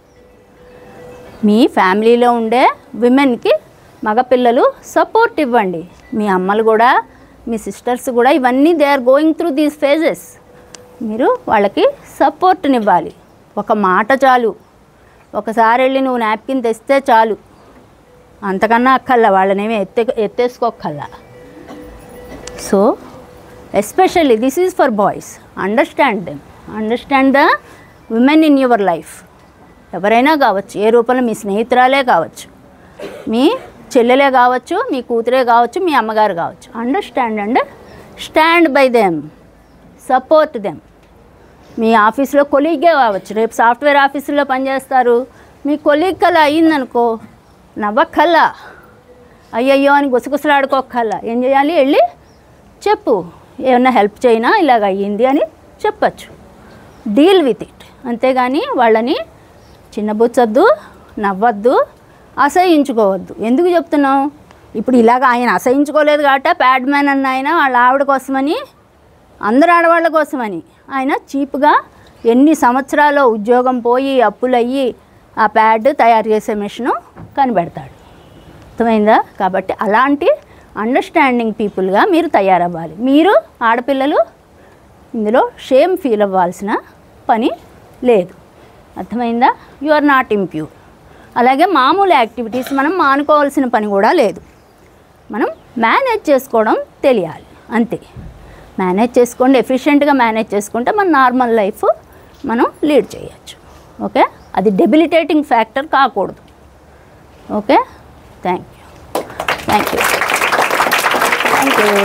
మీ ఫ్యామిలీలో ఉండే విమెన్కి మగపిల్లలు సపోర్ట్ ఇవ్వండి. మీ అమ్మలు కూడా మీ సిస్టర్స్ కూడా ఇవన్నీ they are going through these phases. మీరు వాళ్ళకి సపోర్ట్నివ్వాలి. ఒక మాట చాలు. ఒకసారి వెళ్ళి నువ్వు నాప్కిన్ తెస్తే చాలు, అంతకన్నా అక్కల్లా వాళ్ళనేమి ఎత్తే ఎత్తేసుకోక్కల్లా. So especially this is for boys. Understand them, understand the women in your life. ఎవరైనా కావచ్చు, ఏ రూపంలో మీ స్నేహితురాలే కావచ్చు, మీ చెల్లెలే కావచ్చు, మీ కూతురే కావచ్చు, మీ అమ్మగారు కావచ్చు. Understand and stand by them, support them. మీ ఆఫీస్లో కొలీగే కావచ్చు, రేపు సాఫ్ట్వేర్ ఆఫీసులో పనిచేస్తారు, మీ కొలీగ్ కల్లా అయ్యిందనుకో నవ్వక్కల్లా, అయ్యయ్యో అని గుసగుసలాడుకోక్కల్లా. ఏం చేయాలి? వెళ్ళి చెప్పు, ఏమన్నా హెల్ప్ చేయనా, ఇలాగ అయ్యింది అని చెప్పచ్చు. Deal with it. అంతేగాని వాళ్ళని చిన్నబుచ్చొద్దు, నవ్వద్దు, అసహించుకోవద్దు. ఎందుకు చెప్తున్నావు? ఇప్పుడు ఇలాగ ఆయన అసహించుకోలేదు కాబట్టి ప్యాడ్ మ్యాన్ అన్న ఆయన వాళ్ళ ఆవిడ కోసమని, అందరు ఆడవాళ్ళ కోసమని ఆయన చీప్గా ఎన్ని సంవత్సరాలు ఉద్యోగం పోయి అప్పులయ్యి ఆ ప్యాడ్ తయారు చేసే మిషను కనిపెడతాడు. అర్థమైందా? కాబట్టి అలాంటి అండర్స్టాండింగ్ పీపుల్గా మీరు తయారవ్వాలి. మీరు ఆడపిల్లలు ఇందులో షేమ్ ఫీల్ అవ్వాల్సిన పని లేదు. అర్థమైందా? You are not impure. అలాగే మామూలు యాక్టివిటీస్ మనం మానుకోవాల్సిన పని కూడా లేదు. మనం మేనేజ్ చేసుకోవడం తెలియాలి అంతే. మేనేజ్ చేసుకోండి, ఎఫిషియెంట్గా మేనేజ్ చేసుకుంటే మన నార్మల్ లైఫ్ మనం లీడ్ చేయొచ్చు. ఓకే, అది డెబిలిటేటింగ్ ఫ్యాక్టర్ కాకూడదు. Okay, thank you thank you thank you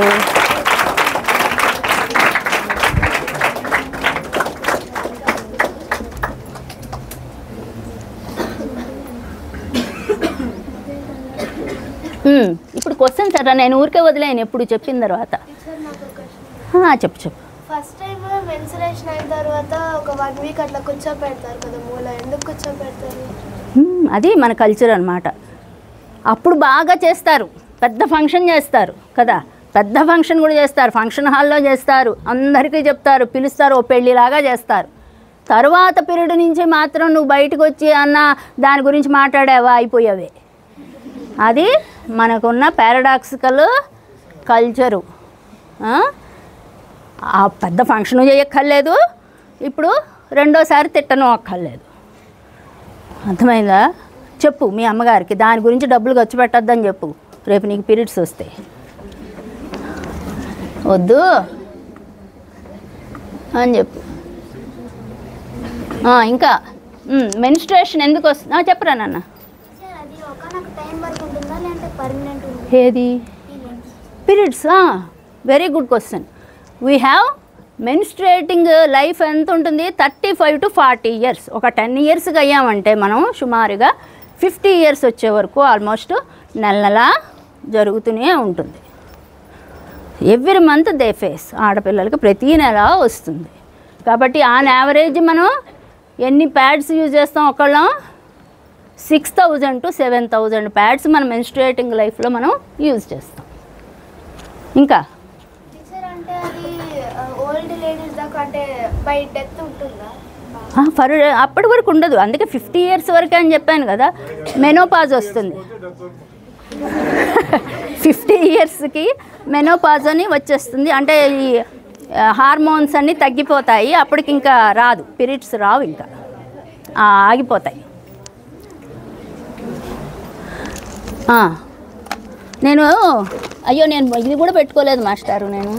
ఇప్పుడు క్వశ్చన్ సరే నేను ఊరికే వదిలేను ఎప్పుడు చెప్పిన తర్వాత. చెప్పు చెప్పు ఫస్ట్ టైం మెన్సురేషన్ అయిన తర్వాత ఒక వన్ వీక్ అట్లా కూర్చోపెడతారు కదా మూల, ఎందుకు కూర్చోపెడతారు? అది మన కల్చర్ అనమాట. అప్పుడు బాగా చేస్తారు, పెద్ద ఫంక్షన్ చేస్తారు కదా, పెద్ద ఫంక్షన్ కూడా చేస్తారు, ఫంక్షన్ హాల్లో చేస్తారు, అందరికీ చెప్తారు, పిలుస్తారు, ఓ పెళ్ళిలాగా చేస్తారు. తర్వాత పీరియడ్ నుంచి మాత్రం నువ్వు బయటకు వచ్చి అన్న దాని గురించి మాట్లాడావా అయిపోయావే. అది మనకున్న పారాడాక్సికల్ కల్చరు. ఆ పెద్ద ఫంక్షను చేయక్కర్లేదు, ఇప్పుడు రెండోసారి తిట్టను అక్కర్లేదు. అర్థమైందా? చెప్పు మీ అమ్మగారికి దాని గురించి డబ్బులు ఖర్చు పెట్టద్దని చెప్పు, రేపు నీకు పీరియడ్స్ వస్తాయి. వద్దు అని చెప్పు. ఇంకా మెన్స్ట్రుయేషన్ ఎందుకు వస్తుంది చెప్పరా నాన్న? ఏది? Periods. Very good question. We have menstruating life ఎంత ఉంటుంది? Thirty five to forty years. ఒక టెన్ ఇయర్స్కి అయ్యామంటే మనం సుమారుగా ఫిఫ్టీ ఇయర్స్ వచ్చే వరకు ఆల్మోస్ట్ నెల నెల జరుగుతూనే ఉంటుంది. Every month they face. ఆడపిల్లలకి ప్రతీ నెల వస్తుంది. కాబట్టి ఆన్ యావరేజ్ మనం ఎన్ని ప్యాడ్స్ యూజ్ చేస్తాం? ఒకళ్ళం six thousand to seven thousand pads మన మెన్స్ట్రుయేటింగ్ లైఫ్లో మనం యూజ్ చేస్తాం. ఇంకా ఫర్ అప్పటి వరకు ఉండదు, అందుకే ఫిఫ్టీ ఇయర్స్ వరకే అని చెప్పాను కదా. మెనోపాజ్ వస్తుంది ఫిఫ్టీ ఇయర్స్కి మెనోపాజ్ అని వచ్చేస్తుంది. అంటే ఈ హార్మోన్స్ అన్నీ తగ్గిపోతాయి, అప్పటికి ఇంకా రాదు, పీరియడ్స్ రావు, ఇంకా ఆగిపోతాయి. నేను అయ్యో నేను ఇది కూడా పెట్టుకోలేదు మాస్టారు. నేను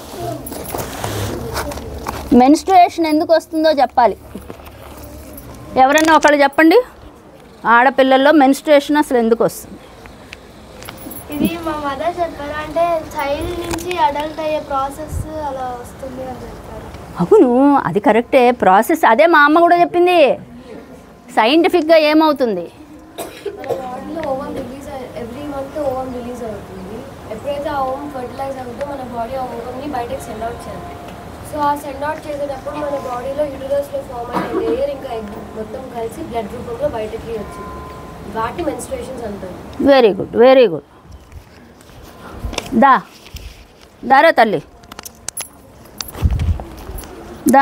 మెన్స్ట్రుయేషన్ ఎందుకు వస్తుందో చెప్పాలి. ఎవరన్నా ఒకళ్ళు చెప్పండి, ఆడపిల్లల్లో మెన్స్ట్రుయేషన్ అసలు ఎందుకు వస్తుంది? ఇది మా మదర్ చెప్పారు, అంటే చైల్డ్ నుంచి అడల్ట్ అయ్యే ప్రాసెస్ అలా వస్తుంది అని చెప్పారు. అవును, అది కరెక్టే ప్రాసెస్. అదే మా అమ్మ కూడా చెప్పింది. సైంటిఫిక్గా ఏమవుతుంది, మన బాడీలో ovum release every month ovum release అవుతుంది. ఎప్పుడైతే ఆ ఓవమ్ ఫర్టిలైజ్ అవుతుందో మన బాడీ ఆ ఓవమ్ని బయటకు సెండ్ అవుట్ చేయాలి. సో ఆ సెండ్ అవుట్ చేసేటప్పుడు మన బాడీలో యూటరస్లో ఫామ్ అయిన లేయర్ ఇంకా ఎగ్ మొత్తం కలిసి బ్లడ్ రూపంలో బయటకి వచ్చింది. వాటి మెన్స్ట్రుయేషన్స్ అంటారు. Very good very good. దా దారా తల్లి దా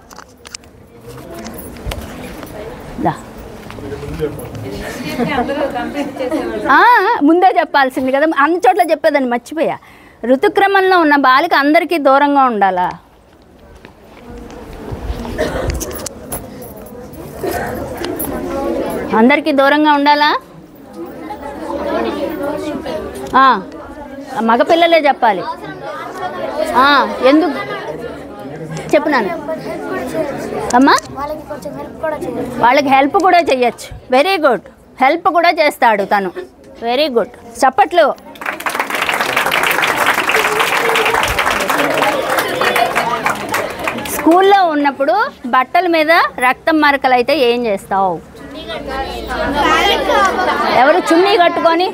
దా. ముందే చెప్పాల్సింది కదా, అన్ని చోట్ల చెప్పేదాన్ని మర్చిపోయా. ఋతుక్రమంలో ఉన్న బాలిక అందరికీ దూరంగా ఉండాలా? అందరికీ దూరంగా ఉండాలా? మగపిల్లలే చెప్పాలి. ఎందుకు చెప్పున్నాను అమ్మా, వాళ్ళకి హెల్ప్ కూడా చెయ్యొచ్చు. వెరీ గుడ్, హెల్ప్ కూడా చేస్తాడు తను. వెరీ గుడ్, చప్పట్లు. స్కూల్లో ఉన్నప్పుడు బట్టల మీద రక్తం మరకలు అయితే ఏం చేస్తావు? ఎవరు చున్నీ కట్టుకొని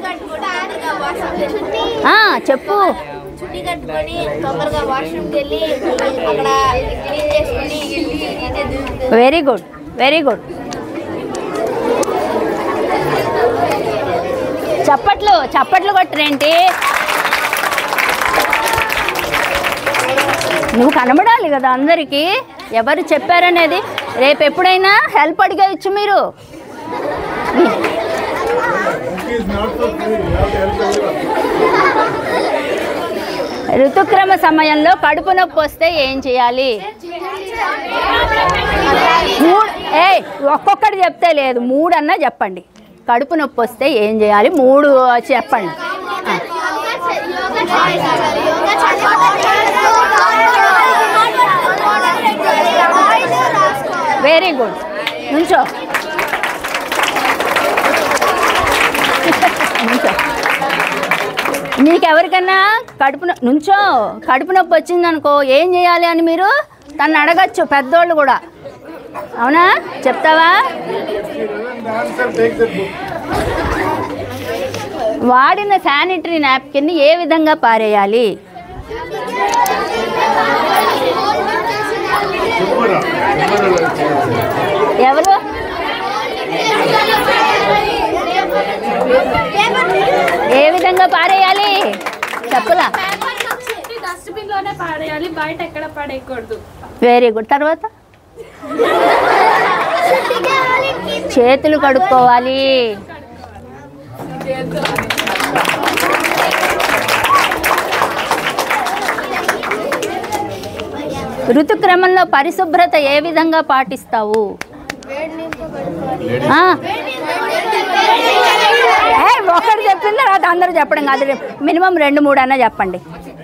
చెప్పు. Very good very good. చప్పట్లు చప్పట్లు కొట్టరేంటి? నువ్వు కనబడాలి కదా అందరికీ, ఎవరు చెప్పారనేది. రేపు ఎప్పుడైనా హెల్ప్ అడిగేయచ్చు మీరు. ఋతుక్రమ సమయంలో కడుపు నొప్పి వస్తే ఏం చేయాలి? మూడు ఏ ఒక్కొక్కటి చెప్తే లేదు, మూడు అన్నా చెప్పండి. కడుపు నొప్పి వస్తే ఏం చేయాలి? మూడు చెప్పండి. Very good. నుంచో నుంచో. మీకెవరికన్నా కడుపు నుంచో కడుపు నొప్పి వచ్చిందనుకో ఏం చేయాలి అని మీరు తను అడగచ్చు, పెద్దోళ్ళు కూడా. అవునా? చెప్తావా? వాడిన శానిటరీ నాప్కిన్ని ఏ విధంగా పారేయాలి? ఎవరు? ఏ విధంగా పారేయాలి చెప్పులా? డస్ట్బిన్ లోనే పారేయాలి, బయట ఎక్కడ పడేయకూడదు. Very good. తర్వాత చేతులు కడుక్కోవాలి. ఋతుక్రమంలో పరిశుభ్రత ఏ విధంగా పాటిస్తావు? ఒకటి చెప్పిన తర్వాత అందరూ చెప్పడం కాదు, మినిమం రెండు మూడు అన్నా చెప్పండి.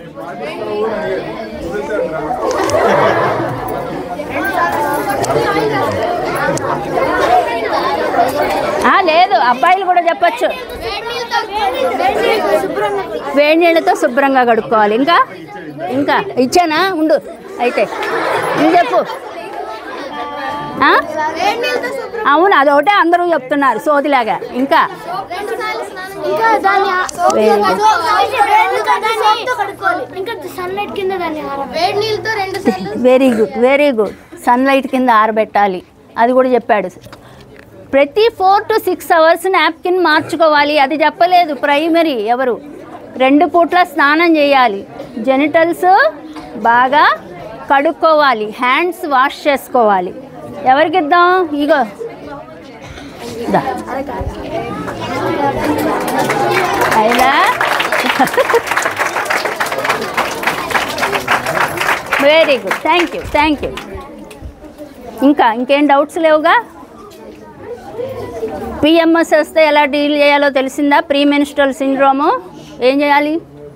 లేదు, అబ్బాయిలు కూడా చెప్పచ్చు. వేడి నీళ్ళతో శుభ్రంగా కడుక్కోవాలి. ఇంకా ఇంకా ఇచ్చానా? ఉండు అయితే నువ్వు చెప్పు. అవును, అదొకటే అందరూ చెప్తున్నారు సోదిలాగా. ఇంకా very good very good. Sunlight కింద ఆరబెట్టాలి, అది కూడా చెప్పాడు. ప్రతి four to six hours napkin మార్చుకోవాలి, అది చెప్పలేదు. ప్రైమరీ ఎవరు? రెండు పూట్ల స్నానం చేయాలి, జెనిటల్స్ బాగా కడుక్కోవాలి, హ్యాండ్స్ వాష్ చేసుకోవాలి. ఎవరికి ఇద్దాం? ఇగో అయినా very good. Thank you thank you. ఇంకా ఇంకేం డౌట్స్ లేవుగా? పిఎంఎస్ వస్తే ఎలా డీల్ చేయాలో తెలిసిందా? ప్రీ మెన్స్ట్రల్ సిండ్రోము ఏం చేయాలి?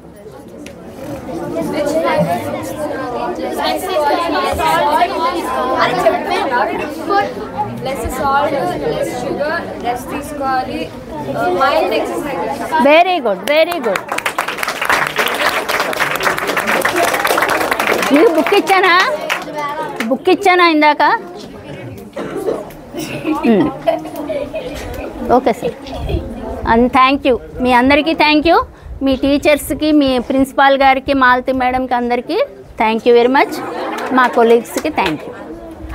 Very good very good. నీకు బుక్ ఇచ్చానా? బుక్ ఇచ్చానా ఇందాక? Okay sir. And thank you మీ అందరికీ. థ్యాంక్ యూ మీ టీచర్స్కి, మీ ప్రిన్సిపాల్ గారికి, మాలతి మేడంకి అందరికీ థ్యాంక్ యూ వెరీ మచ్. మా కొలీగ్స్కి థ్యాంక్ యూ.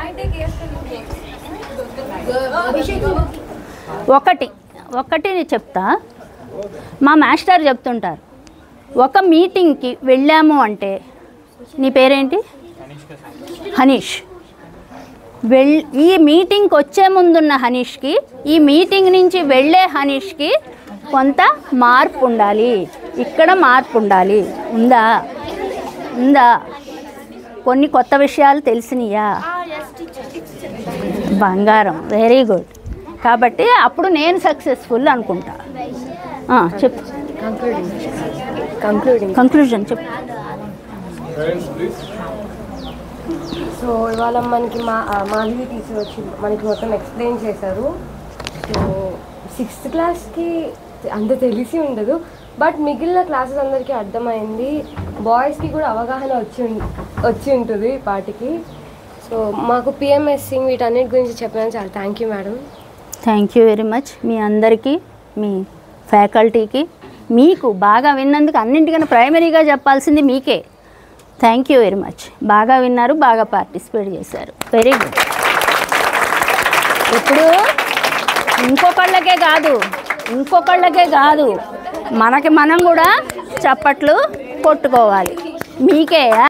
ఒకటి ఒకటి చెప్తా. మా మాస్టర్ చెప్తుంటారు, ఒక మీటింగ్కి వెళ్ళాము అంటే, నీ పేరేంటి? హనీష్. వెళ్ ఈ మీటింగ్కి వచ్చే ముందున్న హనీష్కి, ఈ మీటింగ్ నుంచి వెళ్ళే హనీష్కి కొంత మార్పు ఉండాలి. ఇక్కడ మార్పు ఉండాలి. ఉందా? ఉందా? కొన్ని కొత్త విషయాలు తెలిసినాయా? బంగారం. Very good. కాబట్టి అప్పుడు నేను సక్సెస్ఫుల్ అనుకుంటా. చెప్పు. కంక్లూజన్ చెప్పు. సో ఇవాళ మనకి మా మాధవి టీచర్ వచ్చి మనకి మొత్తం ఎక్స్ప్లెయిన్ చేశారు. సో సిక్స్త్ క్లాస్కి అంత తెలిసి ఉండదు, బట్ మిగిలిన క్లాసెస్ అందరికీ అర్థమైంది. బాయ్స్కి కూడా అవగాహన వచ్చి వచ్చి ఉంటుంది పాటికి. సో మాకు పిఎంఎస్సింగ్ వీటన్నిటి గురించి చెప్పినందుకు చాలా thank you madam. Thank you very much మీ అందరికీ, మీ ఫ్యాకల్టీకి. మీకు బాగా విన్నందుకు అన్నింటికన్నా ప్రైమరీగా చెప్పాల్సింది మీకే. Thank you very much. బాగా విన్నారు, బాగా పార్టిసిపేట్ చేశారు. Very good. ఇప్పుడు ఇంకొకళ్ళకే కాదు ఇంకొకళ్ళకే కాదు మనకి మనం కూడా చప్పట్లు కొట్టుకోవాలి. మీకే.